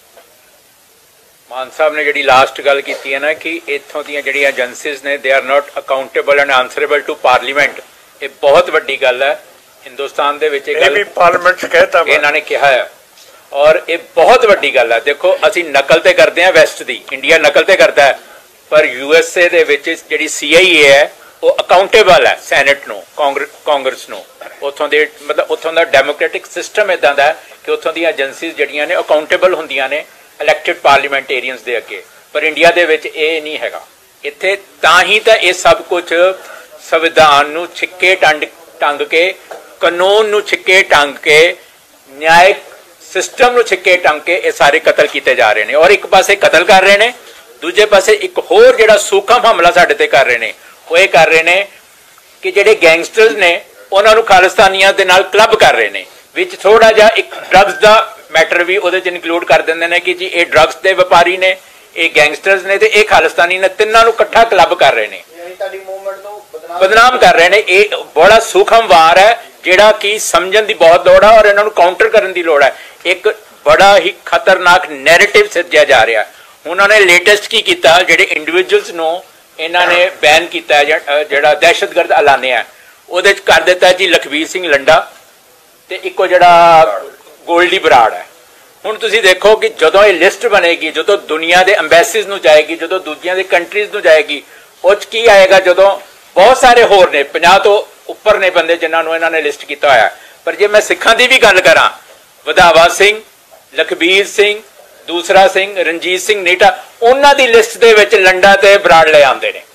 ਮਾਨ ਸਾਹਿਬ ਨੇ ਜਿਹੜੀ ਲਾਸਟ ਗੱਲ ਕੀਤੀ ਹੈ ਨਾ ਕਿ ਇੱਥੋਂ ਦੀਆਂ ਜਿਹੜੀਆਂ ਏਜੰਸੀਜ਼ ਨੇ they are not accountable and answerable to parliament, ਇਹ ਬਹੁਤ ਵੱਡੀ ਗੱਲ ਹੈ ਹਿੰਦੁਸਤਾਨ ਦੇ ਵਿੱਚ। ਇਹ ਗੱਲ ਪਾਰਲੀਮੈਂਟ 'ਚ ਕਹਿਤਾ ਇਹਨਾਂ ਨੇ ਕਿਹਾ ਹੈ ਔਰ ਇਹ ਬਹੁਤ ਵੱਡੀ ਗੱਲ ਹੈ। ਦੇਖੋ ਅਸੀਂ ਨਕਲ ਤੇ ਕਰਦੇ ਹਾਂ ਵੈਸਟ ਦੀ, ਇੰਡੀਆ ਨਕਲ ਤੇ ਕਰਦਾ ਹੈ, ਪਰ ਯੂ ਐਸ ਏ ਦੇ ਵਿੱਚ ਜਿਹੜੀ ਸੀ ਆਈ ਏ ਹੈ ਉਹ ਅਕਾਊਂਟੇਬਲ ਹੈ ਸੈਨੇਟ ਨੂੰ, ਕਾਂਗਰਸ ਨੂੰ। ਉੱਥੋਂ ਦੇ ਮਤਲਬ ਉੱਥੋਂ ਦਾ ਡੈਮੋਕ੍ਰੈਟਿਕ ਸਿਸਟਮ ਇੱਦਾਂ ਦਾ ਕਿ ਉੱਥੋਂ ਦੀਆਂ ਏਜੰਸੀਜ਼ ਜਿਹੜੀਆਂ ਨੇ ਅਕਾਊਂਟੇਬਲ ਹੁੰਦੀਆਂ ਨੇ ਇਲੈਕਟਿਡ ਪਾਰਲੀਮੈਂਟੇਰੀਅਨਸ ਦੇ ਅੱਗੇ, ਪਰ ਇੰਡੀਆ ਦੇ ਵਿੱਚ ਇਹ ਨਹੀਂ ਹੈਗਾ। ਇੱਥੇ ਤਾਂ ਹੀ ਤਾਂ ਇਹ ਸਭ ਕੁਝ ਸੰਵਿਧਾਨ ਨੂੰ ਛਿੱਕੇ ਟੰਡ ਟੰਗ ਕੇ, ਕਾਨੂੰਨ ਨੂੰ ਛਿੱਕੇ ਟੰਗ ਕੇ, ਨਿਆਇਕ ਸਿਸਟਮ ਨੂੰ ਛਿੱਕੇ ਟੰਗ ਕੇ ਇਹ ਸਾਰੇ ਕਤਲ ਕੀਤੇ ਜਾ ਰਹੇ ਨੇ। ਔਰ ਇੱਕ ਪਾਸੇ ਕਤਲ ਕਰ ਰਹੇ ਨੇ, ਦੂਜੇ ਪਾਸੇ ਇੱਕ ਹੋਰ ਜਿਹੜਾ ਸੂਖਮ ਹਮਲਾ ਸਾਡੇ ਤੇ ਕਰ ਰਹੇ ਨੇ, ਉਹ ਇਹ ਕਰ ਰਹੇ ਨੇ ਕਿ ਜਿਹੜੇ ਗੈਂਗਸਟਰਸ ਨੇ ਉਹਨਾਂ ਨੂੰ ਖਾਲਿਸਤਾਨੀਆਂ ਦੇ ਨਾਲ ਕਲੱਬ ਕਰ ਰਹੇ ਨੇ। ਵਿੱਚ ਥੋੜਾ ਜਿਹਾ ਇੱਕ ਡਰੱਗਸ ਦਾ ਮੈਟਰ ਵੀ ਉਹਦੇ 'ਚ ਇਨਕਲੂਡ ਕਰ ਦਿੰਦੇ ਨੇ ਕਿ ਜੀ ਇਹ ਡਰੱਗਸ ਦੇ ਵਪਾਰੀ ਨੇ, ਇਹ ਗੈਂਗਸਟਰਸ ਨੇ ਤੇ ਇਹ ਖਾਲਿਸਤਾਨੀ ਨੇ, ਤਿੰਨਾਂ ਨੂੰ ਇਕੱਠਾ ਕਲੱਬ ਕਰ ਰਹੇ ਨੇ, ਬਦਨਾਮ ਕਰ ਰਹੇ ਨੇ। ਇਹ ਬੜਾ ਸੂਖਮ ਵਾਰ ਹੈ ਜਿਹੜਾ ਕਿ ਸਮਝਣ ਦੀ ਬਹੁਤ ਲੋੜ ਹੈ ਔਰ ਇਹਨਾਂ ਨੂੰ ਕਾਊਂਟਰ ਕਰਨ ਦੀ ਲੋੜ ਹੈ। ਇੱਕ ਬੜਾ ਹੀ ਖਤਰਨਾਕ ਨੈਰੇਟਿਵ ਸਿਰਜਿਆ ਜਾ ਰਿਹਾ। ਉਹਨਾਂ ਨੇ ਲੇਟੈਸਟ ਕੀ ਕੀਤਾ, ਜਿਹੜੇ ਇੰਡੀਵਿਜੂਅਲਸ ਨੂੰ ਇਹਨਾਂ ਨੇ ਬੈਨ ਕੀਤਾ ਜਿਹੜਾ ਦਹਿਸ਼ਤਗਰਦ ਐਲਾਨਿਆ, ਉਹਦੇ 'ਚ ਕਰ ਦਿੱਤਾ ਜੀ ਲਖਬੀਰ ਸਿੰਘ ਲੰਡਾ ਤੇ ਇੱਕੋ ਜਿਹੜਾ ਗੋਲਡੀ ਬਰਾੜ ਹੈ। ਹੁਣ ਤੁਸੀਂ ਦੇਖੋ ਕਿ ਜਦੋਂ ਇਹ ਲਿਸਟ ਬਣੇਗੀ, ਜਦੋਂ ਦੁਨੀਆ ਦੇ ਅੰਬੈਸੀਜ਼ ਨੂੰ ਜਾਏਗੀ, ਜਦੋਂ ਦੂਜੀਆਂ ਦੇ ਕੰਟਰੀਜ਼ ਨੂੰ ਜਾਏਗੀ, ਉਹ 'ਚ ਕੀ ਆਏਗਾ? ਜਦੋਂ ਬਹੁਤ ਸਾਰੇ ਹੋਰ ਨੇ, ਪੰਜਾਹ ਤੋਂ ਉੱਪਰ ਨੇ ਬੰਦੇ ਜਿਨ੍ਹਾਂ ਨੂੰ ਇਹਨਾਂ ਨੇ ਲਿਸਟ ਕੀਤਾ ਹੋਇਆ। ਪਰ ਜੇ ਮੈਂ ਸਿੱਖਾਂ ਦੀ ਵੀ ਗੱਲ ਕਰਾਂ, ਵਧਾਵਾ ਸਿੰਘ, ਲਖਬੀਰ ਸਿੰਘ, ਦੂਸਰਾ ਸਿੰਘ, ਰਣਜੀਤ ਸਿੰਘ ਨੀਟਾ, ਉਹਨਾਂ ਦੀ ਲਿਸਟ ਦੇ ਵਿੱਚ ਲੰਡਾ ਤੇ ਬਰਾੜ ਲੈ ਆਉਂਦੇ ਨੇ।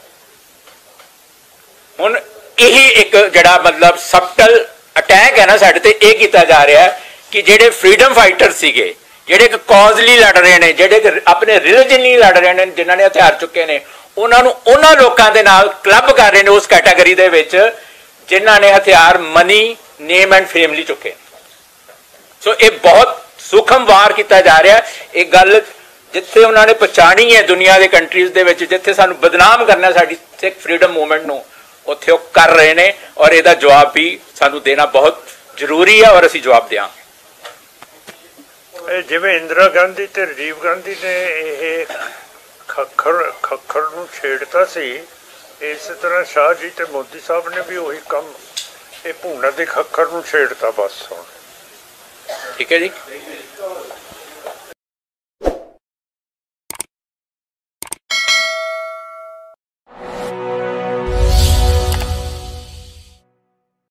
ਹੁਣ ਇਹੀ ਇੱਕ ਜਿਹੜਾ ਮਤਲਬ ਸਬਟਲ ਅਟੈਕ ਹੈ ਨਾ ਸਾਡੇ ਤੇ, ਇਹ ਕੀਤਾ ਜਾ ਰਿਹਾ ਹੈ ਕਿ ਜਿਹੜੇ ਫਰੀडम ਫਾਈਟਰ ਸੀਗੇ, ਜਿਹੜੇ ਇੱਕ ਕੌਜ਼ ਲਈ ਲੜ ਰਹੇ ਨੇ, ਜਿਹੜੇ ਆਪਣੇ ਰਿਲੀਜਨ ਲਈ ਲੜ ਰਹੇ ਨੇ, ਜਿਨ੍ਹਾਂ ਨੇ ਹਥਿਆਰ ਚੁੱਕੇ ਨੇ, ਉਹਨਾਂ ਨੂੰ ਉਹਨਾਂ ਲੋਕਾਂ ਦੇ ਨਾਲ ਕਲੱਬ ਕਰ ਰਹੇ ਨੇ ਉਸ ਕੈਟਾਗਰੀ ਦੇ ਵਿੱਚ ਜਿਨ੍ਹਾਂ ਨੇ ਹਥਿਆਰ ਮਨੀ, ਨੇਮ ਐਂਡ ਫੇਮ ਲਈ ਚੁੱਕੇ। ਸੋ ਇਹ ਬਹੁਤ ਸੂਖਮ ਵਾਰ ਕੀਤਾ ਜਾ ਰਿਹਾ। ਇਹ ਗੱਲ ਜਿੱਥੇ ਉਹਨਾਂ ਨੇ ਪਛਾਣੀ ਹੈ ਦੁਨੀਆ ਦੇ ਕੰਟਰੀਜ਼ ਦੇ ਵਿੱਚ, ਜਿੱਥੇ ਸਾਨੂੰ ਬਦਨਾਮ ਕਰਨਾ ਸਾਡੀ ਸਿੱਖ ਫਰੀडम ਮੂਵਮੈਂਟ ਨੂੰ, ਉੱਥੇ ਉਹ ਕਰ ਰਹੇ ਨੇ ਔਰ ਇਹਦਾ ਜਵਾਬ ਵੀ ਸਾਨੂੰ ਦੇਣਾ ਬਹੁਤ ਜ਼ਰੂਰੀ ਹੈ ਔਰ ਅਸੀਂ ਜਵਾਬ ਦਿਆਂਗੇ। ਜਿਵੇਂ ਇੰਦਰਾ ਗਾਂਧੀ ਤੇ ਰਾਜੀਵ ਗਾਂਧੀ ਨੇ ਇਹ ਖੱਖਰ ਖੱਖਰ ਨੂੰ ਛੇੜਤਾ ਸੀ, ਇਸੇ ਤਰ੍ਹਾਂ ਸ਼ਾਹ ਜੀ ਤੇ ਮੋਦੀ ਸਾਹਿਬ ਨੇ ਵੀ ਉਹੀ ਕੰਮ, ਇਹ ਭੂਨਾ ਦੇ ਖੱਖਰ ਨੂੰ ਛੇੜਤਾ ਬਸ। ਹੁਣ ਠੀਕ ਹੈ ਜੀ।